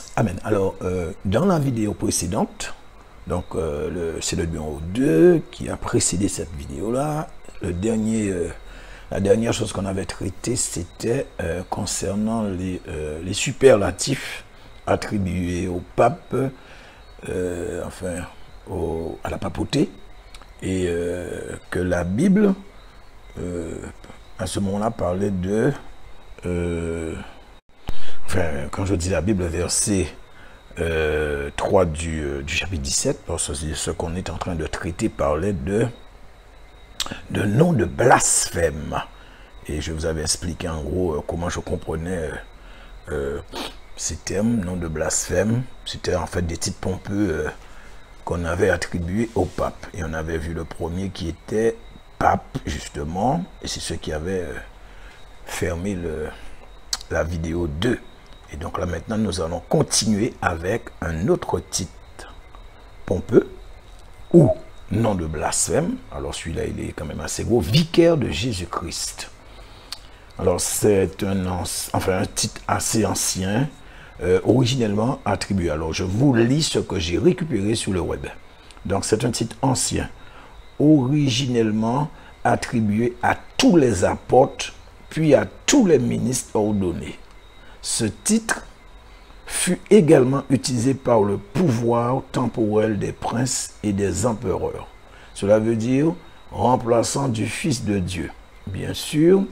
Amen. Alors, dans la vidéo précédente, donc c'est le numéro 2 qui a précédé cette vidéo-là. La dernière chose qu'on avait traitée, c'était concernant les superlatifs attribués au pape, enfin à la papauté, et que la Bible, à ce moment-là, parlait de... enfin, quand je dis la Bible, verset 3 du chapitre 17, parce que ce qu'on est en train de traiter parlait de nom de blasphème. Et je vous avais expliqué en gros comment je comprenais ces termes, nom de blasphème. C'était en fait des titres pompeux qu'on avait attribués au pape. Et on avait vu le premier qui était pape, justement, et c'est ce qui avait fermé la vidéo 2. Et donc là maintenant nous allons continuer avec un autre titre pompeux ou nom de blasphème. Alors celui-là il est quand même assez gros, vicaire de Jésus-Christ. Alors c'est un titre assez ancien, originellement attribué. Alors je vous lis ce que j'ai récupéré sur le web. Donc c'est un titre ancien, originellement attribué à tous les apôtres puis à tous les ministres ordonnés. Ce titre fut également utilisé par le pouvoir temporel des princes et des empereurs. Cela veut dire remplaçant du Fils de Dieu. Bien sûr,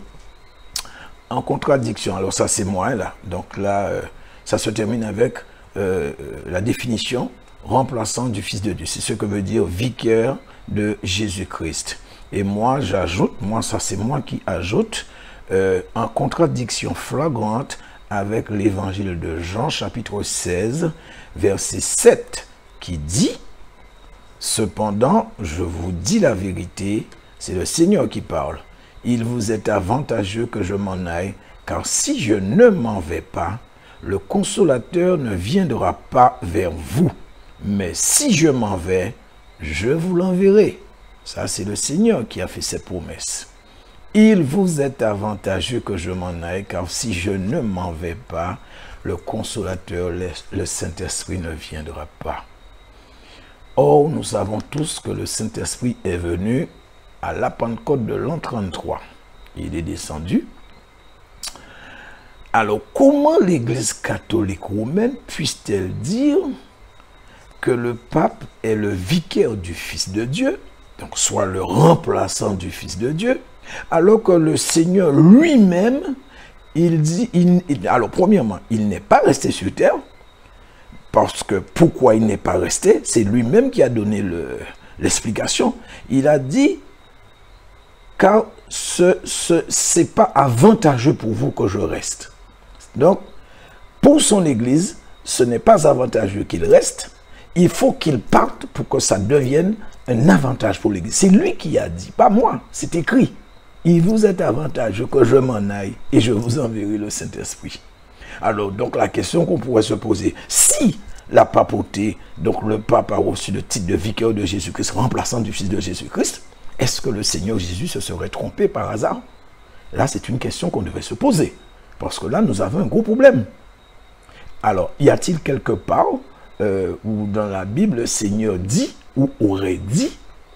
en contradiction. Alors ça c'est moi là. Donc là, ça se termine avec la définition remplaçant du Fils de Dieu. C'est ce que veut dire vicaire de Jésus-Christ. Et moi j'ajoute, ça c'est moi qui ajoute, en contradiction flagrante avec l'évangile de Jean, chapitre 16, verset 7, qui dit « Cependant, je vous dis la vérité, c'est le Seigneur qui parle. Il vous est avantageux que je m'en aille, car si je ne m'en vais pas, le consolateur ne viendra pas vers vous. Mais si je m'en vais, je vous l'enverrai. » Ça, c'est le Seigneur qui a fait cette promesse. Il vous est avantageux que je m'en aille, car si je ne m'en vais pas, le consolateur, le Saint-Esprit ne viendra pas. Or, nous savons tous que le Saint-Esprit est venu à la Pentecôte de l'an 33. Il est descendu. Alors, comment l'Église catholique romaine puisse-t-elle dire que le pape est le vicaire du Fils de Dieu, donc soit le remplaçant du Fils de Dieu, alors que le Seigneur lui-même, il dit, alors premièrement, il n'est pas resté sur terre, parce que pourquoi il n'est pas resté, c'est lui-même qui a donné l'explication. Il a dit, car c'est pas avantageux pour vous que je reste. Donc, pour son Église, ce n'est pas avantageux qu'il reste, il faut qu'il parte pour que ça devienne un avantage pour l'Église. C'est lui qui a dit, pas moi, c'est écrit. Il vous est avantageux que je m'en aille et je vous enverrai le Saint-Esprit. Alors, donc la question qu'on pourrait se poser, si la papauté, donc le pape a reçu le titre de vicaire de Jésus-Christ, remplaçant du Fils de Jésus-Christ, est-ce que le Seigneur Jésus se serait trompé par hasard? Là, c'est une question qu'on devait se poser, parce que là, nous avons un gros problème. Alors, y a-t-il quelque part où dans la Bible, le Seigneur dit, ou aurait dit,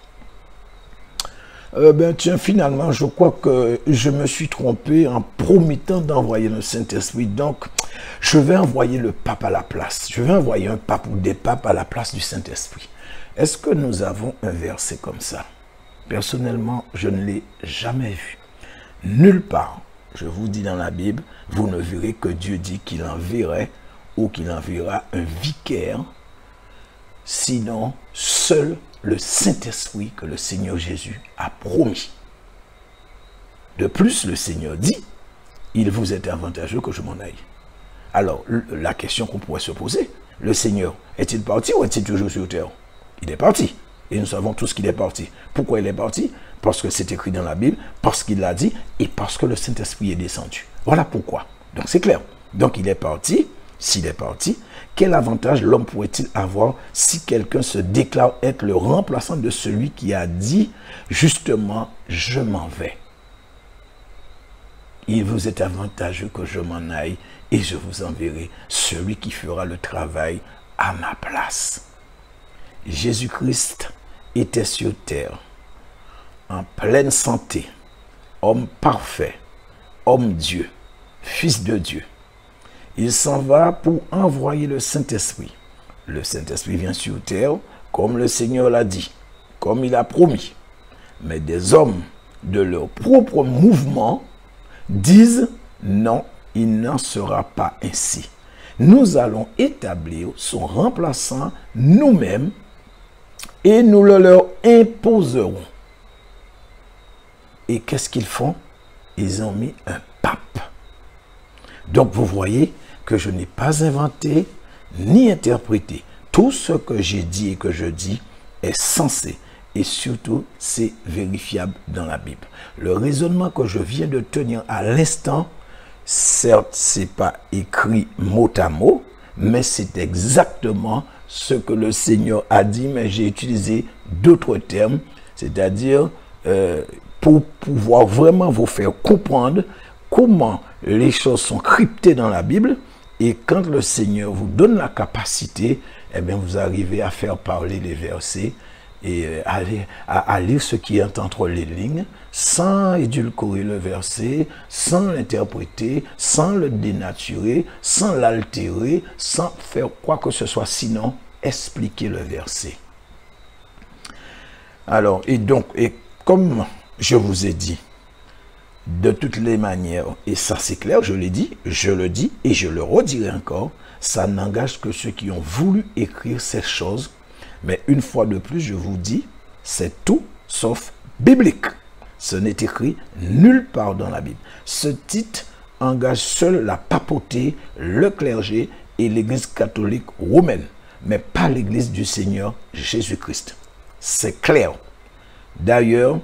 ben tiens, finalement, je crois que je me suis trompé en promettant d'envoyer le Saint-Esprit. Donc, je vais envoyer le pape à la place. Je vais envoyer un pape ou des papes à la place du Saint-Esprit. Est-ce que nous avons un verset comme ça? Personnellement, je ne l'ai jamais vu. Nulle part, je vous dis dans la Bible, vous ne verrez que Dieu dit qu'il enverrait ou qu'il enverra un vicaire, sinon seul le Saint-Esprit que le Seigneur Jésus a promis. De plus, le Seigneur dit, il vous est avantageux que je m'en aille. Alors, la question qu'on pourrait se poser, le Seigneur, est-il parti ou est-il toujours sur terre? Il est parti. Et nous savons tous qu'il est parti. Pourquoi il est parti? Parce que c'est écrit dans la Bible, parce qu'il l'a dit, et parce que le Saint-Esprit est descendu. Voilà pourquoi. Donc c'est clair. Donc il est parti. S'il est parti, quel avantage l'homme pourrait-il avoir si quelqu'un se déclare être le remplaçant de celui qui a dit justement « je m'en vais ». il vous est avantageux que je m'en aille et je vous enverrai celui qui fera le travail à ma place. Jésus-Christ était sur terre, en pleine santé, homme parfait, homme Dieu, fils de Dieu. Il s'en va pour envoyer le Saint-Esprit. Le Saint-Esprit vient sur terre, comme le Seigneur l'a dit, comme il a promis. Mais des hommes de leur propre mouvement disent non, il n'en sera pas ainsi. Nous allons établir son remplaçant nous-mêmes et nous le leur imposerons. Et qu'est-ce qu'ils font? Ils ont mis un pape. Donc vous voyez que je n'ai pas inventé ni interprété. Tout ce que j'ai dit et que je dis est censé. Et surtout, c'est vérifiable dans la Bible. Le raisonnement que je viens de tenir à l'instant, certes, ce n'est pas écrit mot à mot, mais c'est exactement ce que le Seigneur a dit, mais j'ai utilisé d'autres termes, c'est-à-dire pour pouvoir vraiment vous faire comprendre comment les choses sont cryptées dans la Bible, et quand le Seigneur vous donne la capacité, eh bien, vous arrivez à faire parler les versets et à lire ce qui est entre les lignes, sans édulcorer le verset, sans l'interpréter, sans le dénaturer, sans l'altérer, sans faire quoi que ce soit, sinon expliquer le verset. Alors, et comme je vous ai dit, de toutes les manières, et ça c'est clair, je l'ai dit, je le dis et je le redirai encore, ça n'engage que ceux qui ont voulu écrire ces choses. Mais une fois de plus, je vous dis, c'est tout sauf biblique. Ce n'est écrit nulle part dans la Bible. Ce titre engage seul la papauté, le clergé et l'Église catholique romaine, mais pas l'Église du Seigneur Jésus-Christ. C'est clair. D'ailleurs,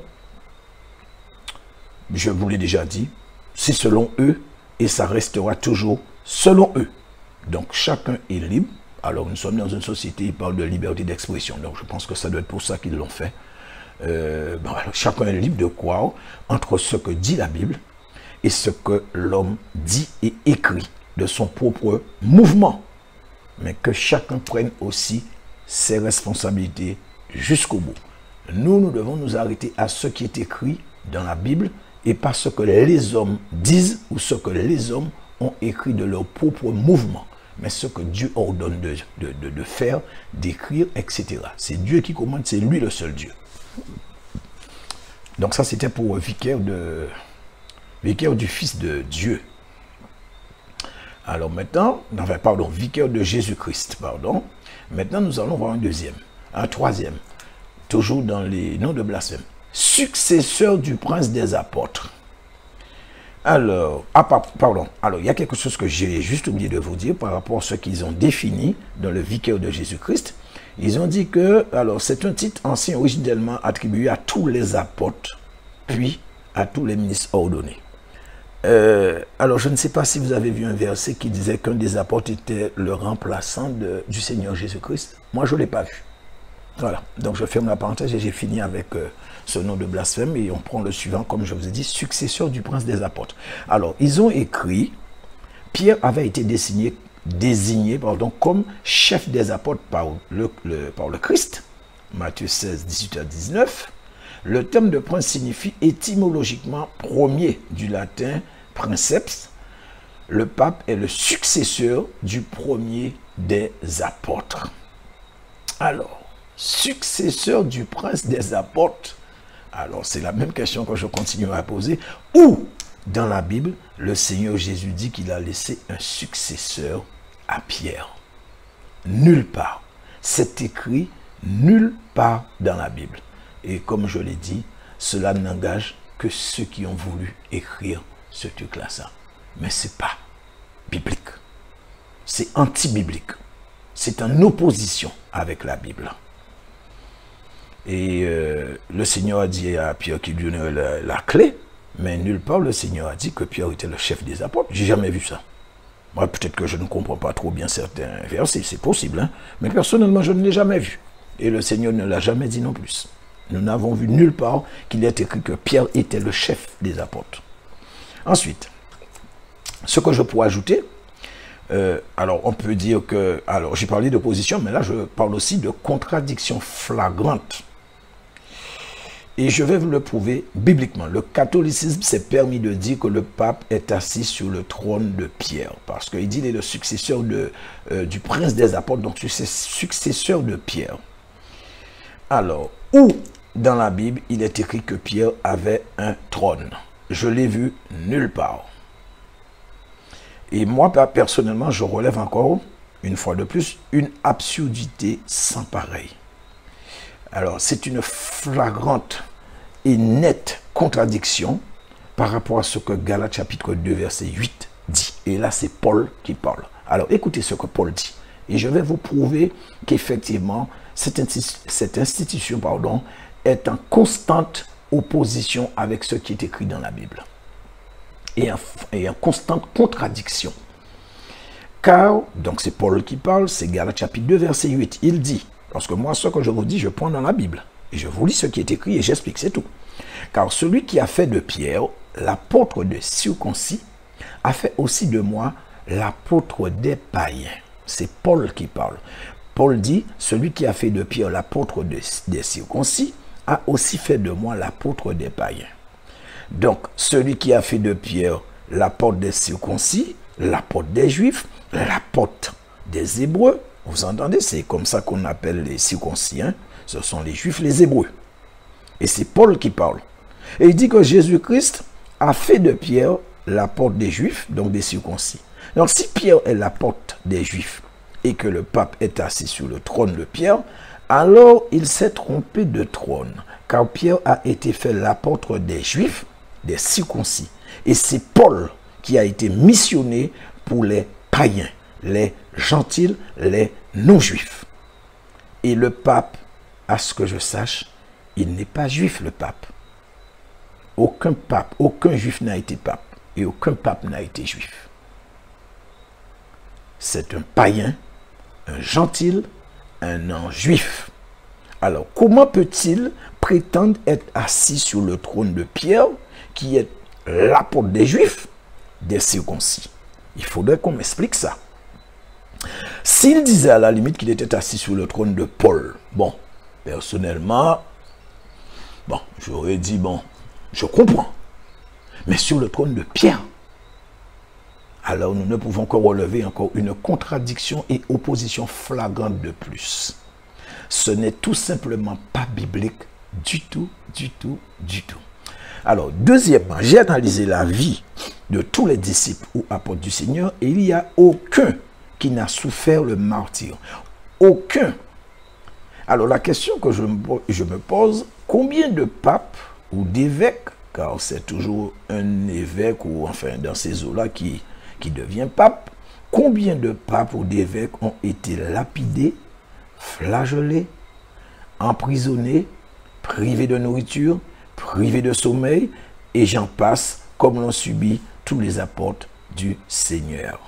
je vous l'ai déjà dit, c'est selon eux et ça restera toujours selon eux. Donc chacun est libre. Alors nous sommes dans une société, ils parlent de liberté d'expression, donc je pense que ça doit être pour ça qu'ils l'ont fait. Alors, chacun est libre de croire entre ce que dit la Bible et ce que l'homme dit et écrit de son propre mouvement. Mais que chacun prenne aussi ses responsabilités jusqu'au bout. Nous devons nous arrêter à ce qui est écrit dans la Bible et pas ce que les hommes disent ou ce que les hommes ont écrit de leur propre mouvement. Mais ce que Dieu ordonne de faire, d'écrire, etc. C'est Dieu qui commande, c'est lui le seul Dieu. Donc ça, c'était pour vicaire du Fils de Dieu. Alors maintenant, enfin, pardon, vicaire de Jésus-Christ, pardon. Maintenant, nous allons voir un troisième, toujours dans les noms de blasphème. Successeur du prince des apôtres. Alors, alors, il y a quelque chose que j'ai juste oublié de vous dire par rapport à ce qu'ils ont défini dans le vicaire de Jésus-Christ. Ils ont dit que, alors, c'est un titre ancien originellement attribué à tous les apôtres, puis à tous les ministres ordonnés. Alors, je ne sais pas si vous avez vu un verset qui disait qu'un des apôtres était le remplaçant du Seigneur Jésus-Christ. Moi, je ne l'ai pas vu. Voilà, donc je ferme la parenthèse et j'ai fini avec ce nom de blasphème et on prend le suivant, comme je vous ai dit, successeur du prince des apôtres. Alors, ils ont écrit, Pierre avait été désigné comme chef des apôtres par le Christ, Matthieu 16, 18 à 19. Le terme de prince signifie étymologiquement premier, du latin princeps. Le pape est le successeur du premier des apôtres. Alors, successeur du prince des apôtres. Alors, c'est la même question que je continue à poser. Où, dans la Bible, le Seigneur Jésus dit qu'il a laissé un successeur à Pierre? Nulle part. C'est écrit nulle part dans la Bible. Et comme je l'ai dit, cela n'engage que ceux qui ont voulu écrire ce truc-là, ça. Mais ce n'est pas biblique. C'est anti-biblique. C'est en opposition avec la Bible. Et le Seigneur a dit à Pierre qu'il lui donnerait la clé, mais nulle part le Seigneur a dit que Pierre était le chef des apôtres. J'ai jamais vu ça. Moi, peut-être que je ne comprends pas trop bien certains versets, c'est possible, hein? Mais personnellement, je ne l'ai jamais vu. Et le Seigneur ne l'a jamais dit non plus. Nous n'avons vu nulle part qu'il est écrit que Pierre était le chef des apôtres. Ensuite, ce que je pourrais ajouter, alors on peut dire que, alors j'ai parlé d'opposition, mais là je parle aussi de contradiction flagrante. Et je vais vous le prouver bibliquement. Le catholicisme s'est permis de dire que le pape est assis sur le trône de Pierre. Parce qu'il dit qu'il est le successeur du prince des apôtres, donc c'est successeur de Pierre. Alors, où dans la Bible il est écrit que Pierre avait un trône? Je l'ai vu nulle part. Et moi, personnellement, je relève encore, une fois de plus, une absurdité sans pareil. Alors, c'est une flagrante et nette contradiction par rapport à ce que Galates chapitre 2, verset 8 dit. Et là, c'est Paul qui parle. Alors, écoutez ce que Paul dit. Et je vais vous prouver qu'effectivement, cette institution est en constante opposition avec ce qui est écrit dans la Bible. Et en constante contradiction. Car, donc c'est Paul qui parle, c'est Galates chapitre 2, verset 8. Il dit, parce que moi, ce que je vous dis, je prends dans la Bible. Et je vous lis ce qui est écrit et j'explique, c'est tout. Car celui qui a fait de Pierre l'apôtre des circoncis a fait aussi de moi l'apôtre des païens. C'est Paul qui parle. Paul dit, celui qui a fait de Pierre l'apôtre des circoncis a aussi fait de moi l'apôtre des païens. Donc, celui qui a fait de Pierre l'apôtre des circoncis, l'apôtre des juifs, l'apôtre des hébreux, vous entendez, c'est comme ça qu'on appelle les circoncis, hein? Ce sont les juifs, les hébreux. Et c'est Paul qui parle. Et il dit que Jésus-Christ a fait de Pierre l'apôtre des juifs, donc des circoncis. Donc si Pierre est l'apôtre des juifs et que le pape est assis sur le trône de Pierre, alors il s'est trompé de trône, car Pierre a été fait l'apôtre des juifs, des circoncis. Et c'est Paul qui a été missionné pour les païens, les gentils, les non-juifs. Et le pape, à ce que je sache, il n'est pas juif, le pape. Aucun pape, aucun juif n'a été pape. Et aucun pape n'a été juif. C'est un païen, un gentil, un non-juif. Alors, comment peut-il prétendre être assis sur le trône de Pierre, qui est l'apôtre des juifs, des circoncis? Il faudrait qu'on m'explique ça. S'il disait à la limite qu'il était assis sur le trône de Paul, bon, personnellement, bon, j'aurais dit, bon, je comprends. Mais sur le trône de Pierre, alors nous ne pouvons que relever encore une contradiction et opposition flagrante de plus. Ce n'est tout simplement pas biblique du tout, du tout, du tout. Alors, deuxièmement, j'ai analysé la vie de tous les disciples ou apôtres du Seigneur et il n'y a aucun qui n'a souffert le martyre. Aucun. Alors, la question que je me pose, combien de papes ou d'évêques, car c'est toujours un évêque ou enfin dans ces eaux-là qui devient pape, combien de papes ou d'évêques ont été lapidés, flagellés, emprisonnés, privés de nourriture, privés de sommeil, et j'en passe, comme l'ont subi tous les apôtres du Seigneur.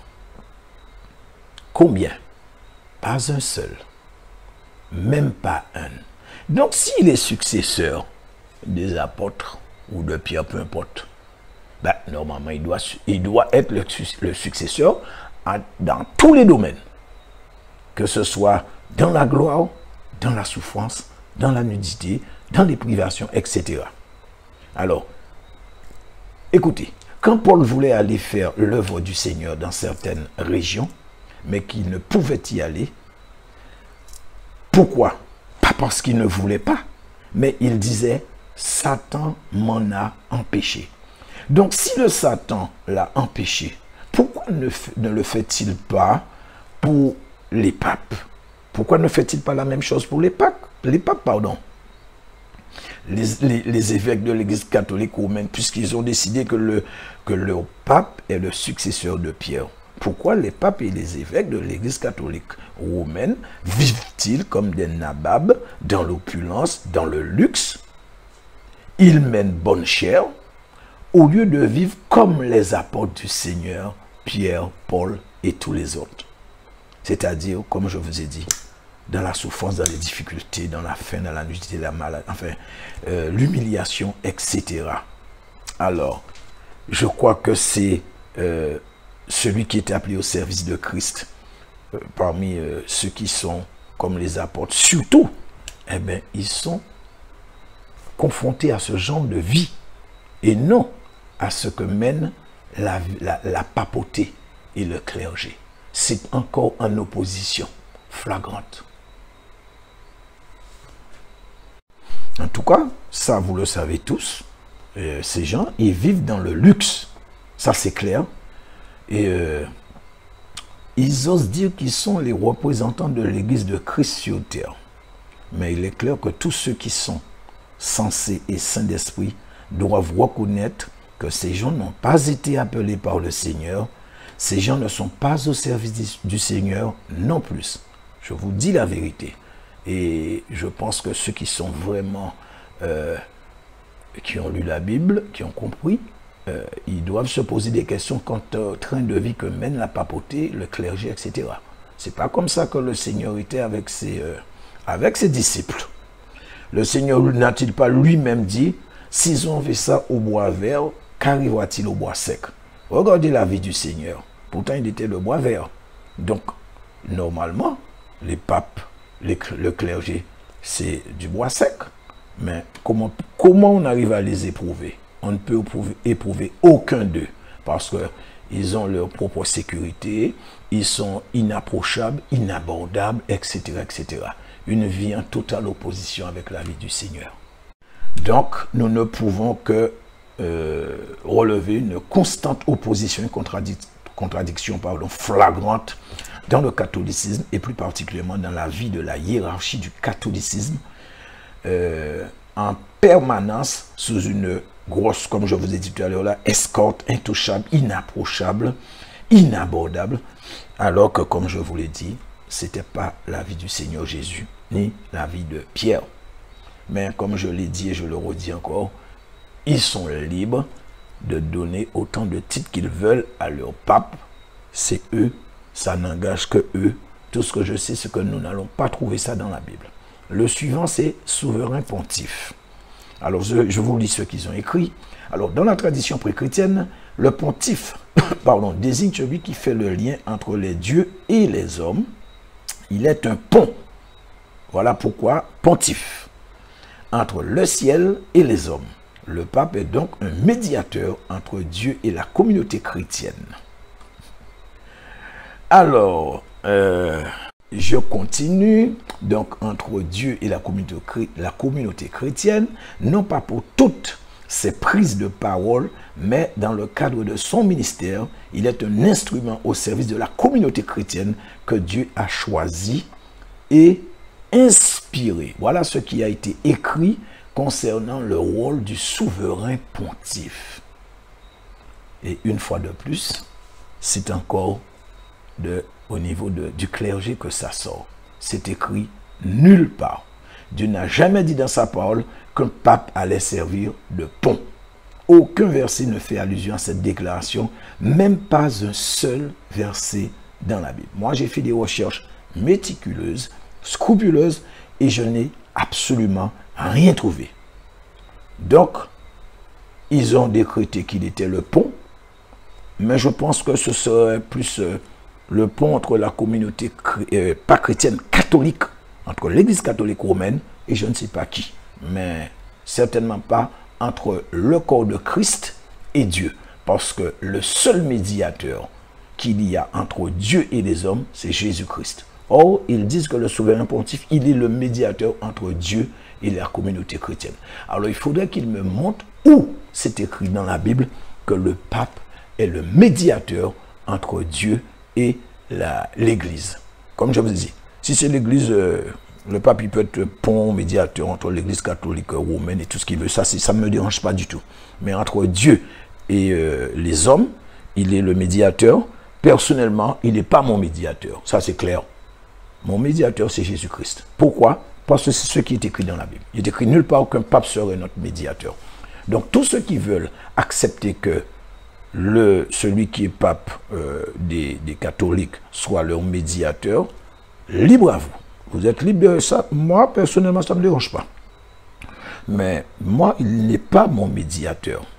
Combien? Pas un seul. Même pas un. Donc s'il est successeur des apôtres ou de Pierre, peu importe, ben, normalement il doit être le successeur dans tous les domaines. Que ce soit dans la gloire, dans la souffrance, dans la nudité, dans les privations, etc. Alors, écoutez, quand Paul voulait aller faire l'œuvre du Seigneur dans certaines régions, mais qu'il ne pouvait y aller, pourquoi? Pas parce qu'il ne voulait pas, mais il disait, Satan m'en a empêché. Donc, si le Satan l'a empêché, pourquoi ne le fait-il pas pour les papes? Pourquoi ne fait-il pas la même chose pour les papes? Les évêques de l'Église catholique romaine, puisqu'ils ont décidé que le pape est le successeur de Pierre. Pourquoi les papes et les évêques de l'Église catholique romaine vivent-ils comme des nababs dans l'opulence, dans le luxe? Ils mènent bonne chère au lieu de vivre comme les apôtres du Seigneur, Pierre, Paul et tous les autres. C'est-à-dire, comme je vous ai dit, dans la souffrance, dans les difficultés, dans la faim, dans la nudité, la maladie, enfin, l'humiliation, etc. Alors, je crois que c'est celui qui était appelé au service de Christ, parmi ceux qui sont comme les apôtres, surtout, eh bien, ils sont confrontés à ce genre de vie et non à ce que mène la papauté et le clergé. C'est encore en opposition flagrante. En tout cas, ça vous le savez tous, ces gens, ils vivent dans le luxe, ça c'est clair, et ils osent dire qu'ils sont les représentants de l'Église de Christ sur terre. Mais il est clair que tous ceux qui sont sensés et saints d'esprit doivent reconnaître que ces gens n'ont pas été appelés par le Seigneur, ces gens ne sont pas au service du Seigneur non plus. Je vous dis la vérité. Et je pense que ceux qui sont vraiment, qui ont lu la Bible, qui ont compris, ils doivent se poser des questions quant au train de vie que mène la papauté, le clergé, etc. C'est pas comme ça que le Seigneur était avec ses disciples. Le Seigneur n'a-t-il pas lui-même dit, s'ils ont fait ça au bois vert, qu'arrivera-t-il au bois sec? Regardez la vie du Seigneur. Pourtant, il était le bois vert. Donc, normalement, les papes, le clergé, c'est du bois sec. Mais comment on arrive à les éprouver? On ne peut éprouver aucun d'eux parce qu'ils ont leur propre sécurité, ils sont inapprochables, inabordables, etc., etc. Une vie en totale opposition avec la vie du Seigneur. Donc, nous ne pouvons que relever une constante opposition, une contradiction flagrante dans le catholicisme et plus particulièrement dans la vie de la hiérarchie du catholicisme en permanence sous une grosse, comme je vous ai dit tout à l'heure là, escorte intouchable, inapprochable, inabordable, alors que comme je vous l'ai dit, c'était pas la vie du Seigneur Jésus, ni la vie de Pierre. Mais comme je l'ai dit et je le redis encore, ils sont libres de donner autant de titres qu'ils veulent à leur pape. C'est eux, ça n'engage que eux. Tout ce que je sais, c'est que nous n'allons pas trouver ça dans la Bible. Le suivant, c'est souverain pontife. Alors, je vous lis ce qu'ils ont écrit. Alors, dans la tradition pré-chrétienne, le pontife désigne celui qui fait le lien entre les dieux et les hommes. Il est un pont. Voilà pourquoi pontife. Entre le ciel et les hommes. Le pape est donc un médiateur entre Dieu et la communauté chrétienne. Alors, je continue. Donc, entre Dieu et la communauté chrétienne, non pas pour toutes ses prises de parole, mais dans le cadre de son ministère, il est un instrument au service de la communauté chrétienne que Dieu a choisi et inspiré. Voilà ce qui a été écrit concernant le rôle du souverain pontife. Et une fois de plus, c'est encore au niveau du clergé que ça sort. C'est écrit nulle part. Dieu n'a jamais dit dans sa parole qu'un pape allait servir de pont. Aucun verset ne fait allusion à cette déclaration, même pas un seul verset dans la Bible. Moi, j'ai fait des recherches méticuleuses, scrupuleuses, et je n'ai absolument rien trouvé. Donc, ils ont décrété qu'il était le pont, mais je pense que ce serait plus le pont entre la communauté pas chrétienne, catholique, entre l'église catholique romaine et je ne sais pas qui, mais certainement pas entre le corps de Christ et Dieu, parce que le seul médiateur qu'il y a entre Dieu et les hommes, c'est Jésus-Christ. Or, ils disent que le souverain pontife, il est le médiateur entre Dieu et la communauté chrétienne. Alors, il faudrait qu'il me montre où c'est écrit dans la Bible que le pape est le médiateur entre Dieu et l'Église. Comme je vous ai dit, si c'est l'Église, le pape, il peut être pont médiateur entre l'Église catholique romaine et tout ce qu'il veut. Ça ne me dérange pas du tout. Mais entre Dieu et les hommes, il est le médiateur. Personnellement, il n'est pas mon médiateur. Ça, c'est clair. Mon médiateur, c'est Jésus-Christ. Pourquoi? Parce que c'est ce qui est écrit dans la Bible. Il est écrit nulle part qu'un pape serait notre médiateur. Donc, tous ceux qui veulent accepter que celui qui est pape des catholiques soit leur médiateur, libre à vous. Vous êtes libre de ça. Moi, personnellement, ça ne me dérange pas. Mais moi, il n'est pas mon médiateur.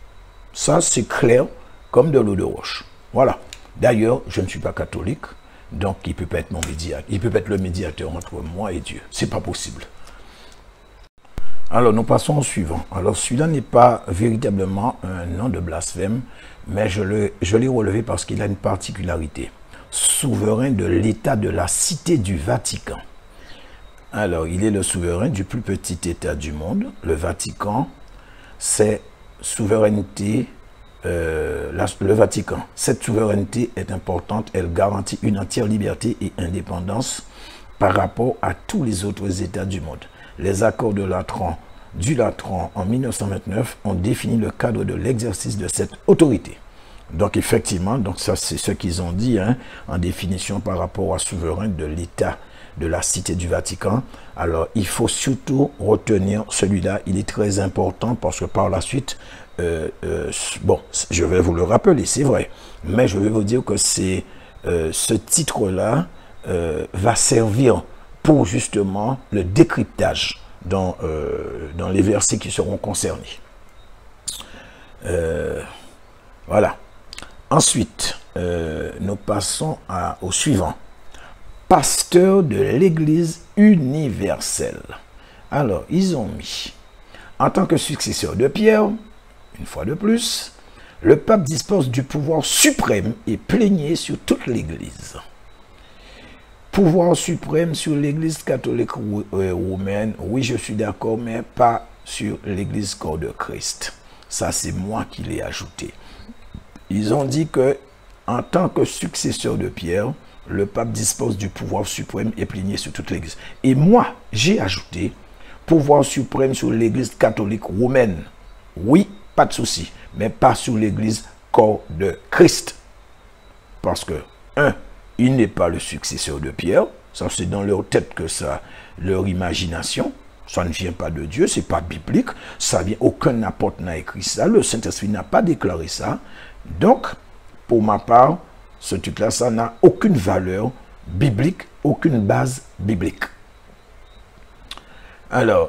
Ça, c'est clair comme de l'eau de roche. Voilà. D'ailleurs, je ne suis pas catholique, donc il ne peut pas être mon médiateur. Il peut pas être le médiateur entre moi et Dieu. C'est pas possible. Alors, nous passons au suivant. Alors, celui-là n'est pas véritablement un nom de blasphème, mais je l'ai relevé parce qu'il a une particularité. Souverain de l'État de la Cité du Vatican. Alors, il est le souverain du plus petit État du monde. Le Vatican, c'est souveraineté, le Vatican. Cette souveraineté est importante, elle garantit une entière liberté et indépendance par rapport à tous les autres États du monde. Les accords de Latran, du Latran en 1929 ont défini le cadre de l'exercice de cette autorité. Donc effectivement, donc ça c'est ce qu'ils ont dit hein, en définition par rapport à souverain de l'État de la Cité du Vatican. Alors il faut surtout retenir celui-là, il est très important parce que par la suite, bon, je vais vous le rappeler, c'est vrai, mais je vais vous dire que c'est ce titre-là va servir pour justement le décryptage dans les versets qui seront concernés. Voilà. Ensuite, nous passons au suivant. Pasteur de l'Église universelle. Alors, ils ont mis, en tant que successeur de Pierre, une fois de plus, le pape dispose du pouvoir suprême et plénier sur toute l'Église. Pouvoir suprême sur l'Église catholique romaine, oui, je suis d'accord, mais pas sur l'Église corps de Christ. Ça, c'est moi qui l'ai ajouté. Ils ont dit que, en tant que successeur de Pierre, le pape dispose du pouvoir suprême et plénier sur toute l'Église. Et moi, j'ai ajouté pouvoir suprême sur l'Église catholique romaine. Oui, pas de souci, mais pas sur l'Église corps de Christ. Parce que, il n'est pas le successeur de Pierre. Ça, c'est dans leur tête que ça, leur imagination. Ça ne vient pas de Dieu, c'est pas biblique. Ça vient, aucun apôtre n'a écrit ça. Le Saint-Esprit n'a pas déclaré ça. Donc, pour ma part, ce truc-là, ça n'a aucune valeur biblique, aucune base biblique. Alors,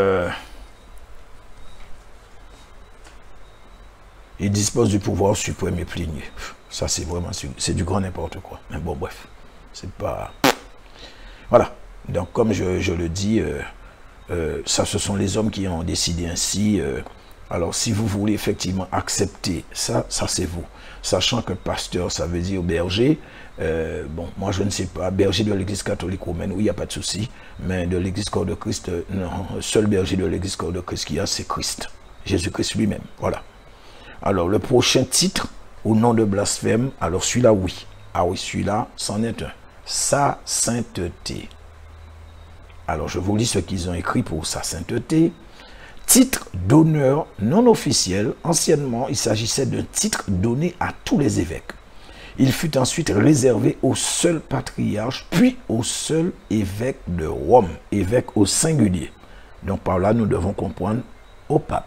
il dispose du pouvoir suprême et plénier. Ça, c'est vraiment, c'est du grand n'importe quoi. Mais bon, bref, c'est pas... Voilà. Donc, comme je le dis, ça, ce sont les hommes qui ont décidé ainsi. Alors, si vous voulez effectivement accepter ça, ça c'est vous. Sachant que pasteur, ça veut dire berger. Bon, moi, je ne sais pas. Berger de l'Église catholique romaine, oui, il n'y a pas de souci. Mais de l'Église corps de Christ, non. Seul berger de l'Église corps de Christ qu'il y a, c'est Christ. Jésus-Christ lui-même. Voilà. Alors, le prochain titre, au nom de blasphème, alors celui-là, oui. Ah oui, celui-là, c'en est un. Sa sainteté. Alors, je vous lis ce qu'ils ont écrit pour sa sainteté. Titre d'honneur non officiel. Anciennement, il s'agissait d'un titre donné à tous les évêques. Il fut ensuite réservé au seul patriarche, puis au seul évêque de Rome, évêque au singulier. Donc par là, nous devons comprendre au pape.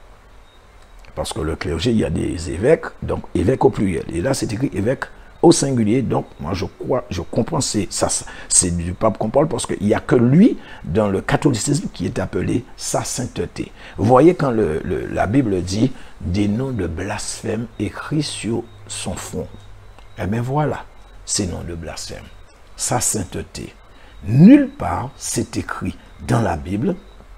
Parce que le clergé, il y a des évêques, donc évêque au pluriel. Et là, c'est écrit évêque au singulier. Donc, moi, je comprends, c'est du pape qu'on parle parce qu'il n'y a que lui, dans le catholicisme, qui est appelé sa sainteté. Vous voyez quand la Bible dit des noms de blasphème écrits sur son front. Eh bien, voilà ces noms de blasphème. Sa sainteté. Nulle part, c'est écrit dans la Bible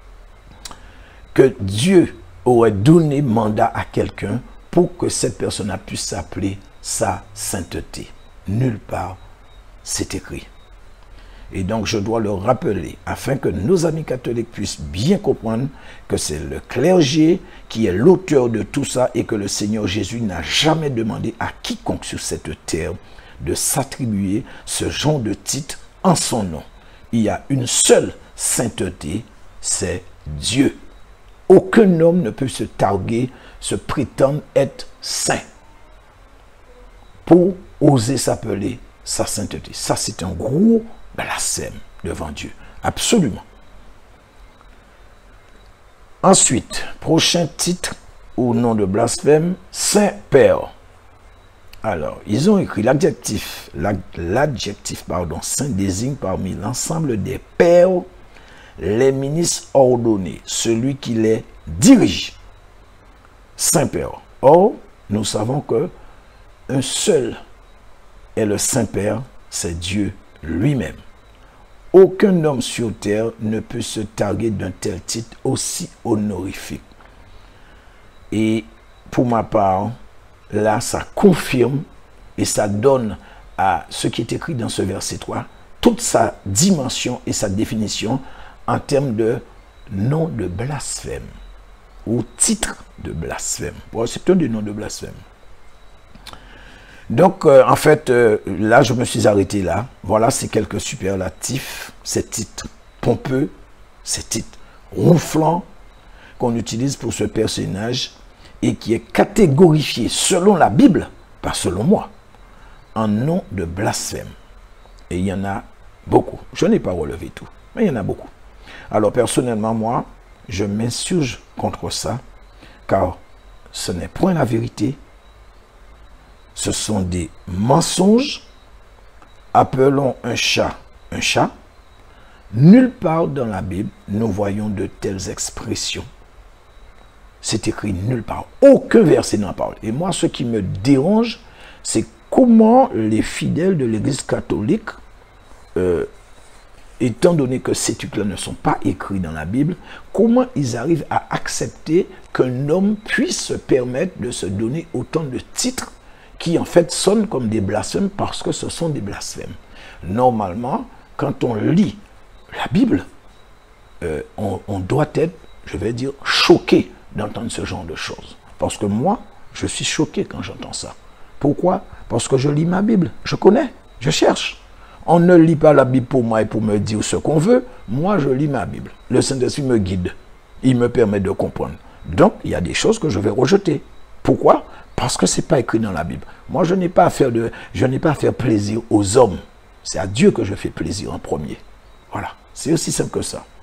que Dieu aurait donné mandat à quelqu'un pour que cette personne puisse s'appeler sa sainteté. Nulle part, c'est écrit. Et donc, je dois le rappeler, afin que nos amis catholiques puissent bien comprendre que c'est le clergé qui est l'auteur de tout ça et que le Seigneur Jésus n'a jamais demandé à quiconque sur cette terre de s'attribuer ce genre de titre en son nom. Il y a une seule sainteté, c'est Dieu. Aucun homme ne peut se targuer, se prétendre être saint pour oser s'appeler sa sainteté. Ça, c'est un gros blasphème devant Dieu. Absolument. Ensuite, prochain titre au nom de blasphème, Saint-Père. Alors, ils ont écrit l'adjectif, saint désigne parmi l'ensemble des pères les ministres ordonnés, celui qui les dirige. Saint-Père. Or, nous savons que un seul est le Saint-Père, c'est Dieu lui-même. Aucun homme sur terre ne peut se targuer d'un tel titre aussi honorifique. Et pour ma part, là, ça confirme et ça donne à ce qui est écrit dans ce verset 3 toute sa dimension et sa définition en termes de nom de blasphème ou titre de blasphème. Bon, c'est un des noms de blasphème. Donc, en fait, là, je me suis arrêté là. Voilà, c'est quelques superlatifs, ces titres pompeux, ces titres ronflants qu'on utilise pour ce personnage et qui est catégorifié selon la Bible, pas selon moi, en nom de blasphème. Et il y en a beaucoup. Je n'ai pas relevé tout, mais il y en a beaucoup. Alors, personnellement, moi, je m'insurge contre ça, car ce n'est point la vérité. Ce sont des mensonges. Appelons un chat un chat. Nulle part dans la Bible, nous voyons de telles expressions. C'est écrit nulle part. Aucun verset n'en parle. Et moi, ce qui me dérange, c'est comment les fidèles de l'Église catholique, étant donné que ces trucs-là ne sont pas écrits dans la Bible, comment ils arrivent à accepter qu'un homme puisse se permettre de se donner autant de titres qui en fait sonnent comme des blasphèmes parce que ce sont des blasphèmes. Normalement, quand on lit la Bible, on doit être, je vais dire, choqué d'entendre ce genre de choses. Parce que moi, je suis choqué quand j'entends ça. Pourquoi? Parce que je lis ma Bible, je connais, je cherche. On ne lit pas la Bible pour moi et pour me dire ce qu'on veut. Moi, je lis ma Bible. Le Saint-Esprit me guide. Il me permet de comprendre. Donc, il y a des choses que je vais rejeter. Pourquoi? Parce que ce n'est pas écrit dans la Bible. Moi, je n'ai pas à faire plaisir aux hommes. C'est à Dieu que je fais plaisir en premier. Voilà. C'est aussi simple que ça.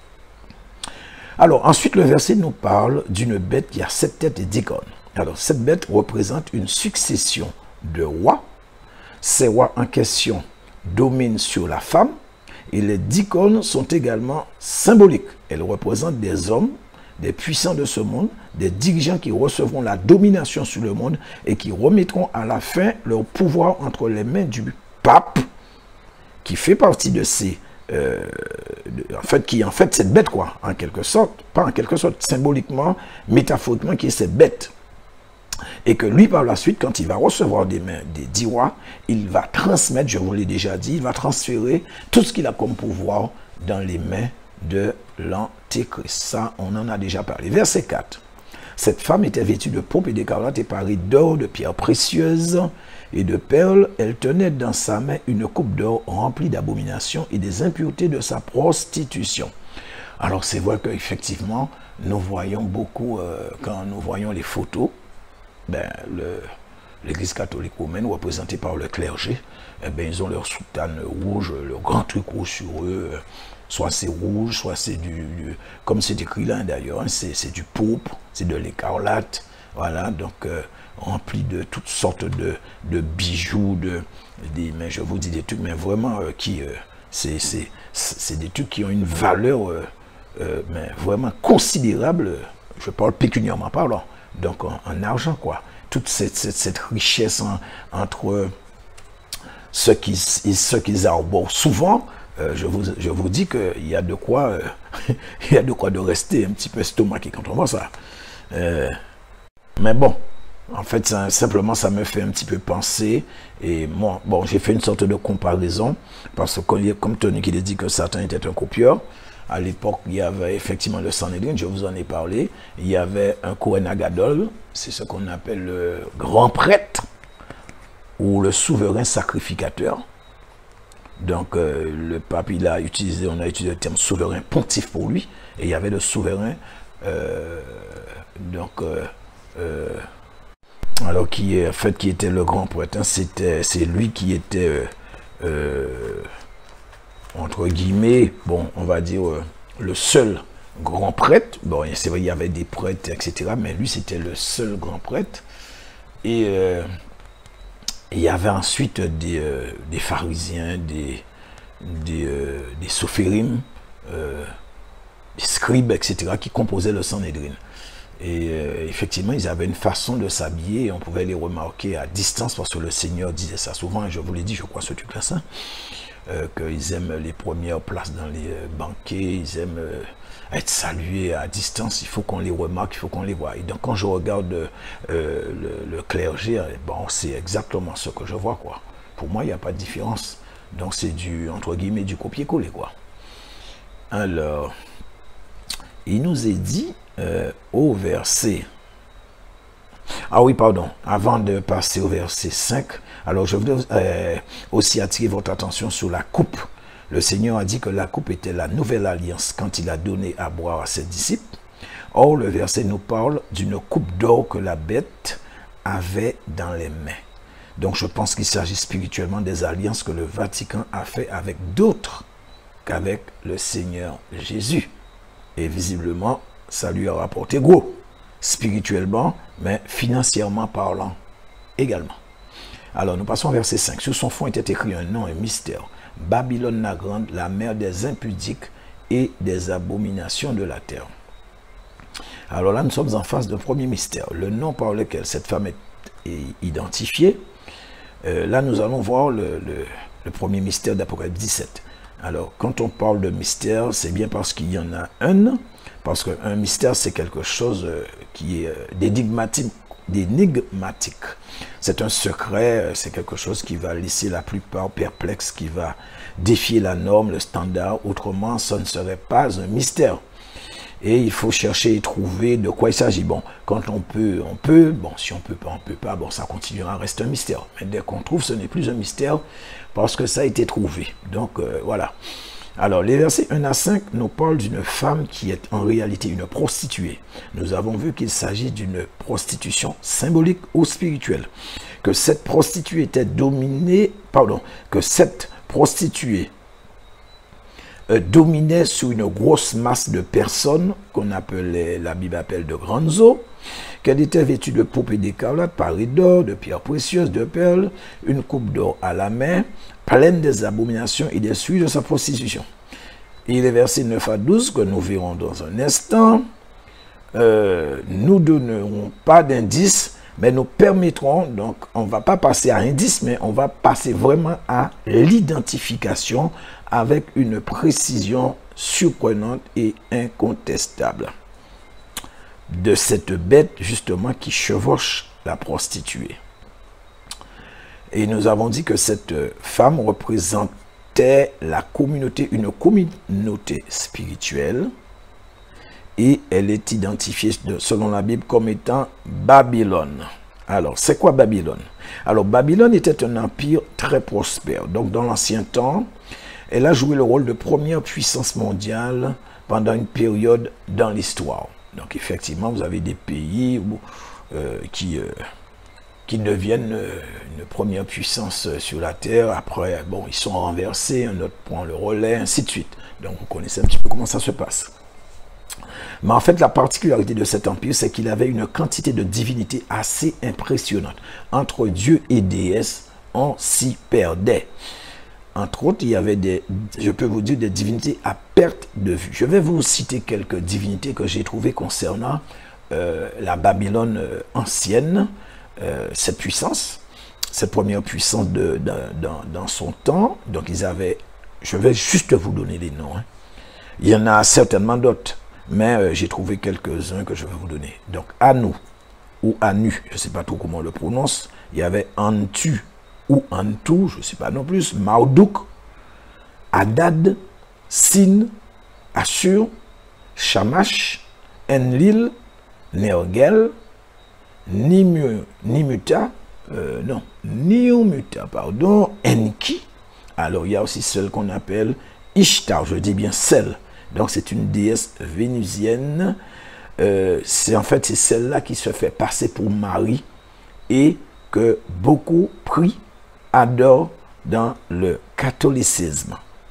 Alors, ensuite, le verset nous parle d'une bête qui a 7 têtes et 10 cornes. Alors, cette bête représente une succession de rois. Ces rois en question dominent sur la femme. Et les 10 cornes sont également symboliques. Elles représentent des hommes, des puissants de ce monde, des dirigeants qui recevront la domination sur le monde et qui remettront à la fin leur pouvoir entre les mains du pape, qui fait partie de ces... qui est en fait cette bête, quoi, en quelque sorte, pas en quelque sorte, symboliquement, métaphoriquement, qui est cette bête. Et que lui, par la suite, quand il va recevoir des mains des 10 rois, il va transmettre, je vous l'ai déjà dit, il va transférer tout ce qu'il a comme pouvoir dans les mains de l'Antéchrist. Ça, on en a déjà parlé. Verset 4. Cette femme était vêtue de pourpre et d'écarlate et parée d'or, de pierres précieuses et de perles. Elle tenait dans sa main une coupe d'or remplie d'abominations et des impuretés de sa prostitution. Alors c'est vrai qu'effectivement, nous voyons beaucoup, quand nous voyons les photos, l'Église catholique romaine, représentée par le clergé, ils ont leur soutane rouge, leur grand truc rouge sur eux. Soit c'est rouge, soit c'est comme c'est écrit là d'ailleurs, hein, c'est du pourpre, c'est de l'écarlate, voilà, donc rempli de toutes sortes de bijoux, mais je vous dis des trucs, mais vraiment, c'est des trucs qui ont une valeur mais vraiment considérable, je parle pécuniairement parlant, donc en argent, quoi. Toute cette richesse entre ceux qu'ils arborent. Souvent, je vous dis qu'il y a de quoi de rester un petit peu estomaqué quand on voit ça. Mais bon, en fait, simplement, ça me fait un petit peu penser. Et moi, bon, j'ai fait une sorte de comparaison, parce que comme Tony qui dit que Satan était un copieur, à l'époque, il y avait effectivement le Sanhédrin, je vous en ai parlé. Il y avait un Kohen Gadol, c'est ce qu'on appelle le grand prêtre, ou le souverain sacrificateur. Donc, le pape, on a utilisé le terme souverain pontife pour lui. Et il y avait le souverain, alors qui était le grand prêtre. Hein, c'est lui qui était, entre guillemets, bon, on va dire, le seul grand prêtre. Bon, c'est vrai, il y avait des prêtres, etc. Mais lui, c'était le seul grand prêtre. Et il y avait ensuite des pharisiens, des sophérim, des scribes, etc., qui composaient le Sanhédrin. Et effectivement, ils avaient une façon de s'habiller et on pouvait les remarquer à distance parce que le Seigneur disait ça souvent, et je vous l'ai dit, je crois, ce truc-là, ça, qu'ils aiment les premières places dans les banquets, ils aiment être salués à distance, il faut qu'on les remarque, il faut qu'on les voie. Et donc quand je regarde le clergé, bon, c'est exactement ce que je vois, quoi. Pour moi, il n'y a pas de différence. Donc c'est du, entre guillemets, du copier-coller, quoi. Alors, il nous est dit au verset... Ah oui, pardon, avant de passer au verset 5, alors je voudrais aussi attirer votre attention sur la coupe. Le Seigneur a dit que la coupe était la nouvelle alliance quand il a donné à boire à ses disciples. Or, le verset nous parle d'une coupe d'or que la bête avait dans les mains. Donc, je pense qu'il s'agit spirituellement des alliances que le Vatican a fait avec d'autres qu'avec le Seigneur Jésus. Et visiblement, ça lui a rapporté gros, spirituellement, mais financièrement parlant également. Alors, nous passons au verset 5. Sur son front était écrit un nom, un mystère. Babylone la grande, la mère des impudiques et des abominations de la terre. Alors là, nous sommes en face d'un premier mystère. Le nom par lequel cette femme est identifiée. Là, nous allons voir le premier mystère d'Apocalypse 17. Alors, quand on parle de mystère, c'est bien parce qu'il y en a un. Parce qu'un mystère, c'est quelque chose qui est d'énigmatique. C'est un secret, c'est quelque chose qui va laisser la plupart perplexes, qui va défier la norme, le standard. Autrement, ça ne serait pas un mystère. Et il faut chercher et trouver de quoi il s'agit. Bon, quand on peut, on peut. Bon, si on peut pas, on peut pas. Bon, ça continuera à rester un mystère. Mais dès qu'on trouve, ce n'est plus un mystère parce que ça a été trouvé. Donc, voilà. Alors, les versets 1 à 5 nous parlent d'une femme qui est en réalité une prostituée. Nous avons vu qu'il s'agit d'une prostitution symbolique ou spirituelle. Que cette prostituée était dominée, que cette prostituée dominait sur une grosse masse de personnes qu'on appelait, la Bible appelle de grandes eaux, qu'elle était vêtue de pourpre et d'écarlate, parée d'or, de pierres précieuses, de perles, une coupe d'or à la main, pleine des abominations et des souilles de sa prostitution. Et les versets 9 à 12 que nous verrons dans un instant, nous donnerons pas d'indices, mais nous permettrons, donc on ne va pas passer à indice, mais on va passer vraiment à l'identification avec une précision surprenante et incontestable de cette bête justement qui chevauche la prostituée. Et nous avons dit que cette femme représentait la communauté, une communauté spirituelle, et elle est identifiée selon la Bible comme étant Babylone. Alors, c'est quoi Babylone? Alors, Babylone était un empire très prospère. Donc, dans l'ancien temps, elle a joué le rôle de première puissance mondiale pendant une période dans l'histoire. Donc, effectivement, vous avez des pays qui deviennent une première puissance sur la terre. Après, bon, ils sont renversés, un autre prend le relais, ainsi de suite. Donc, vous connaissez un petit peu comment ça se passe. Mais en fait, la particularité de cet empire, c'est qu'il avait une quantité de divinités assez impressionnante. Entre Dieu et déesse, on s'y perdait. Entre autres, il y avait je peux vous dire, des divinités à perte de vue. Je vais vous citer quelques divinités que j'ai trouvées concernant la Babylone ancienne, cette puissance, cette première puissance dans son temps. Donc, ils avaient, je vais juste vous donner les noms. Hein. Il y en a certainement d'autres, mais j'ai trouvé quelques-uns que je vais vous donner. Donc, Anu, ou Anu, je ne sais pas trop comment on le prononce. Il y avait Antu, ou Antu, je ne sais pas non plus, Marduk, Hadad, Sin, Assur, Shamash, Enlil, Nergal, Niumuta, Enki. Alors, il y a aussi celle qu'on appelle Ishtar, je dis bien celle. Donc, c'est une déesse vénusienne. En fait, c'est celle-là qui se fait passer pour Marie et que beaucoup prient, adorent dans le catholicisme.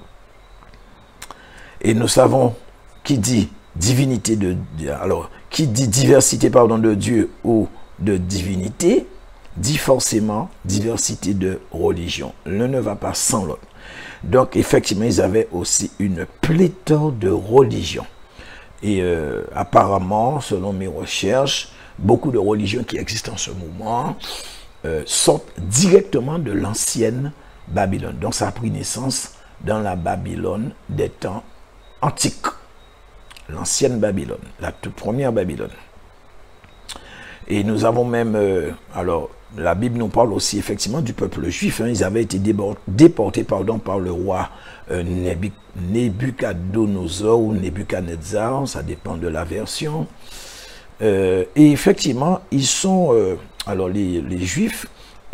Et nous savons qui dit divinité qui dit diversité de Dieu ou de divinité, dit forcément diversité de religion. L'un ne va pas sans l'autre. Donc, effectivement, ils avaient aussi une pléthore de religions. Et apparemment, selon mes recherches, beaucoup de religions qui existent en ce moment sortent directement de l'ancienne Babylone. Donc ça a pris naissance dans la Babylone des temps antiques. L'ancienne Babylone, la toute première Babylone. Et nous avons même, alors la Bible nous parle aussi effectivement du peuple juif. Ils avaient été déportés par le roi Nebuchadnezzar ou Nebuchadnezzar, ça dépend de la version. Et effectivement, ils sont, alors les Juifs,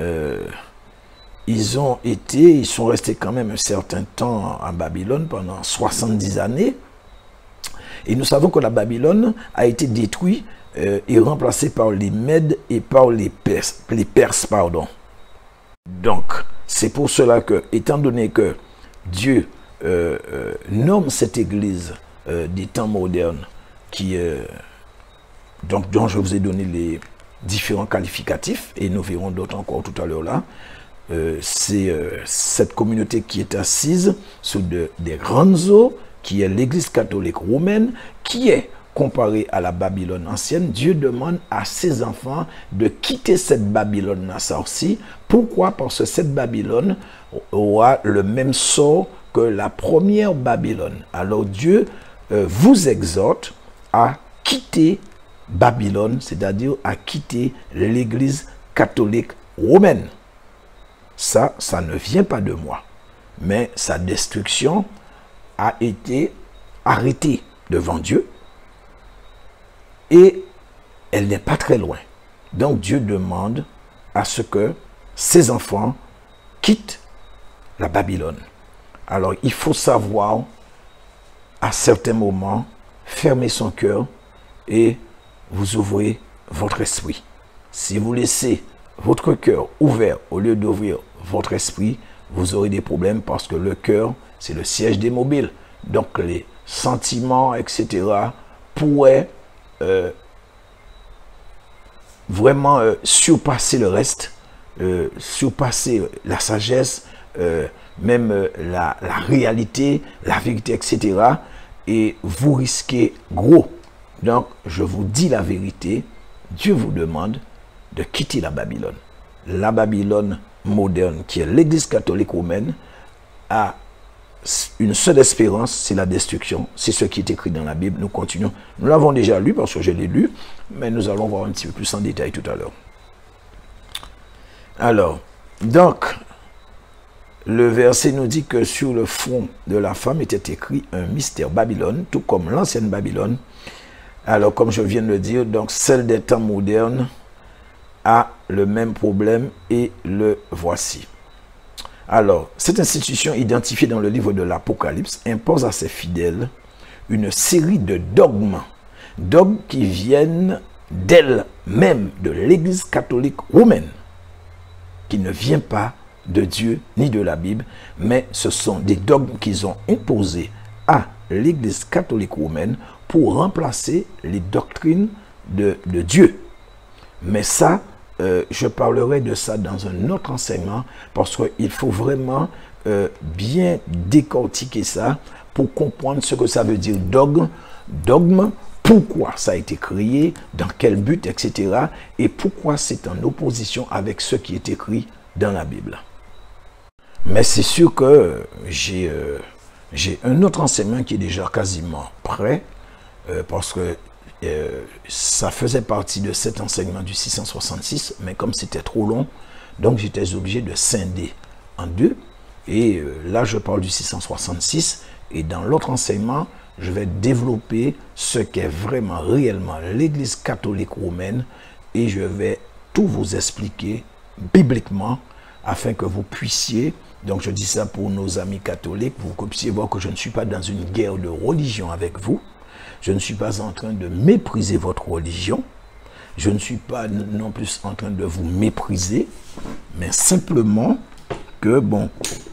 ils sont restés quand même un certain temps en Babylone, pendant 70 années. Et nous savons que la Babylone a été détruite et remplacée par les Mèdes et par les Perses, pardon. Donc, c'est pour cela que, étant donné que Dieu nomme cette église des temps modernes, dont je vous ai donné les différents qualificatifs, et nous verrons d'autres encore tout à l'heure là, c'est cette communauté qui est assise sous des grandes eaux, qui est l'église catholique romaine, qui est comparée à la Babylone ancienne. Dieu demande à ses enfants de quitter cette Babylone assorcie. Pourquoi? Parce que cette Babylone aura le même sort que la première Babylone. Alors Dieu vous exhorte à quitter Babylone, c'est-à-dire à quitter l'église catholique romaine. Ça ne vient pas de moi, mais sa destruction a été arrêtée devant Dieu et elle n'est pas très loin. Donc Dieu demande à ce que ses enfants quittent la Babylone. Alors il faut savoir à certains moments fermer son cœur et vous ouvrez votre esprit. Si vous laissez votre cœur ouvert au lieu d'ouvrir votre esprit, vous aurez des problèmes parce que le cœur, c'est le siège des mobiles. Donc les sentiments, etc., pourraient vraiment surpasser le reste, surpasser la sagesse, même la réalité, la vérité, etc. Et vous risquez gros. Donc, je vous dis la vérité, Dieu vous demande de quitter la Babylone. La Babylone moderne, qui est l'église catholique romaine, a une seule espérance, c'est la destruction. C'est ce qui est écrit dans la Bible. Nous continuons. Nous l'avons déjà lu parce que je l'ai lu, mais nous allons voir un petit peu plus en détail tout à l'heure. Alors, donc, le verset nous dit que sur le front de la femme était écrit un mystère. Babylone, tout comme l'ancienne Babylone. Alors, comme je viens de le dire, donc celle des temps modernes a le même problème et le voici. Alors, cette institution identifiée dans le livre de l'Apocalypse impose à ses fidèles une série de dogmes qui viennent d'elle-même, de l'Église catholique romaine, qui ne vient pas de Dieu ni de la Bible, mais ce sont des dogmes qu'ils ont imposés à l'Église catholique romaine pour remplacer les doctrines de Dieu. Mais ça, je parlerai de ça dans un autre enseignement parce qu'il faut vraiment bien décortiquer ça pour comprendre ce que ça veut dire dogme, pourquoi ça a été créé, dans quel but, etc. et pourquoi c'est en opposition avec ce qui est écrit dans la Bible. Mais c'est sûr que j'ai un autre enseignement qui est déjà quasiment prêt parce que ça faisait partie de cet enseignement du 666, mais comme c'était trop long, donc j'étais obligé de scinder en deux. Et là, je parle du 666, et dans l'autre enseignement, je vais développer ce qu'est vraiment, réellement l'Église catholique romaine, et je vais tout vous expliquer bibliquement, afin que vous puissiez, donc je dis ça pour nos amis catholiques, pour que vous puissiez voir que je ne suis pas dans une guerre de religion avec vous. Je ne suis pas en train de mépriser votre religion. Je ne suis pas non plus en train de vous mépriser. Mais simplement que, bon,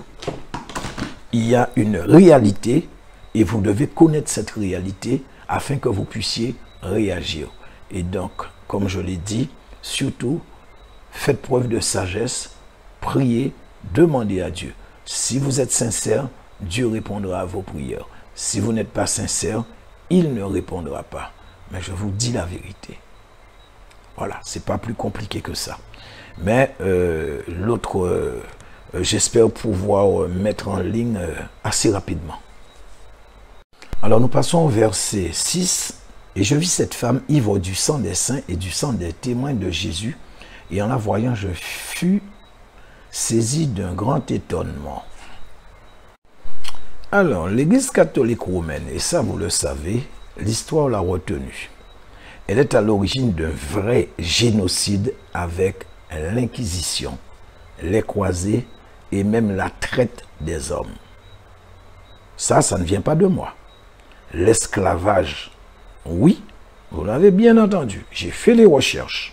il y a une réalité et vous devez connaître cette réalité afin que vous puissiez réagir. Et donc, comme je l'ai dit, surtout, faites preuve de sagesse, priez, demandez à Dieu. Si vous êtes sincère, Dieu répondra à vos prières. Si vous n'êtes pas sincère, il ne répondra pas. Mais je vous dis la vérité. Voilà, c'est pas plus compliqué que ça. Mais l'autre, j'espère pouvoir mettre en ligne assez rapidement. Alors nous passons au verset 6. Et je vis cette femme ivre du sang des saints et du sang des témoins de Jésus. Et en la voyant, je fus saisi d'un grand étonnement. Alors, l'Église catholique romaine, et ça vous le savez, l'histoire l'a retenue. Elle est à l'origine d'un vrai génocide avec l'Inquisition, les croisés et même la traite des hommes. Ça ne vient pas de moi. L'esclavage, oui, vous l'avez bien entendu, j'ai fait les recherches.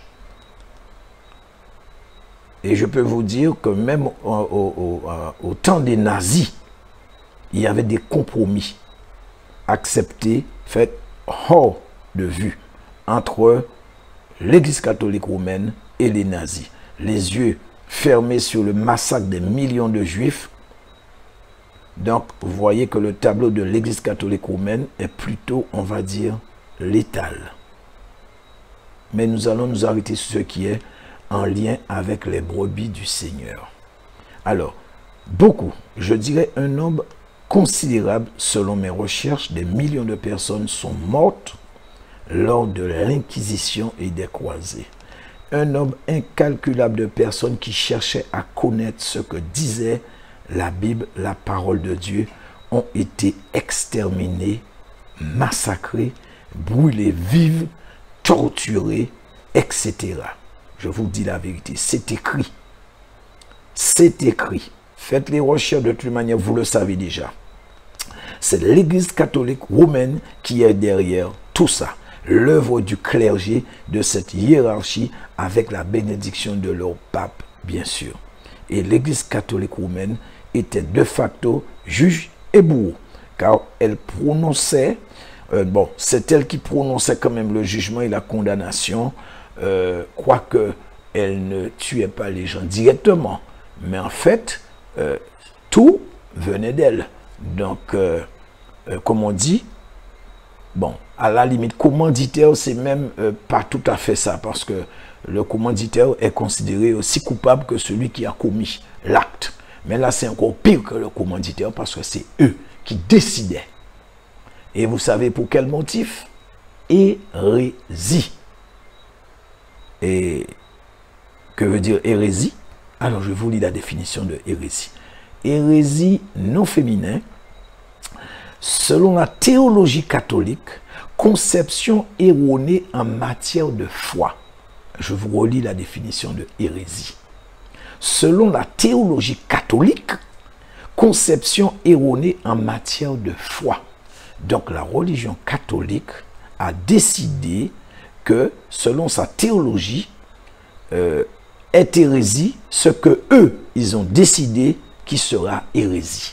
Et je peux vous dire que même au temps des nazis, il y avait des compromis acceptés, faits hors de vue entre l'Église catholique romaine et les nazis. Les yeux fermés sur le massacre des millions de Juifs. Donc, vous voyez que le tableau de l'Église catholique romaine est plutôt, on va dire, létal. Mais nous allons nous arrêter sur ce qui est en lien avec les brebis du Seigneur. Alors, beaucoup, je dirais un nombre considérable, selon mes recherches, des millions de personnes sont mortes lors de l'Inquisition et des croisés. Un nombre incalculable de personnes qui cherchaient à connaître ce que disait la Bible, la parole de Dieu, ont été exterminées, massacrées, brûlées vives, torturées, etc. Je vous dis la vérité, c'est écrit. C'est écrit. Faites les recherches de toute manière, vous le savez déjà. C'est l'Église catholique romaine qui est derrière tout ça. L'œuvre du clergé, de cette hiérarchie, avec la bénédiction de leur pape, bien sûr. Et l'Église catholique romaine était de facto juge et bourreau, car elle prononçait, c'est elle qui prononçait quand même le jugement et la condamnation, quoique elle ne tuait pas les gens directement. Mais en fait, tout venait d'elle. Donc, comme on dit, bon, à la limite, commanditaire, c'est même pas tout à fait ça, parce que le commanditaire est considéré aussi coupable que celui qui a commis l'acte. Mais là, c'est encore pire que le commanditaire, parce que c'est eux qui décidaient. Et vous savez pour quel motif? Hérésie. Et que veut dire hérésie? Alors, je vous lis la définition de hérésie. Hérésie non féminin, selon la théologie catholique, conception erronée en matière de foi. Je vous relis la définition de hérésie. Selon la théologie catholique, conception erronée en matière de foi. Donc la religion catholique a décidé que, selon sa théologie, est hérésie ce que eux, ils ont décidé qui sera hérésie.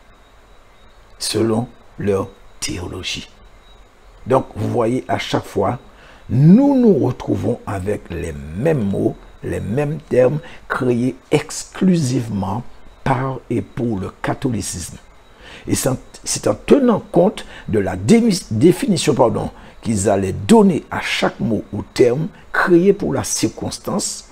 Selon leur théologie. Donc, vous voyez, à chaque fois, nous nous retrouvons avec les mêmes mots, les mêmes termes créés exclusivement par et pour le catholicisme. Et c'est en tenant compte de la définition qu'ils allaient donner à chaque mot ou terme créé pour la circonstance,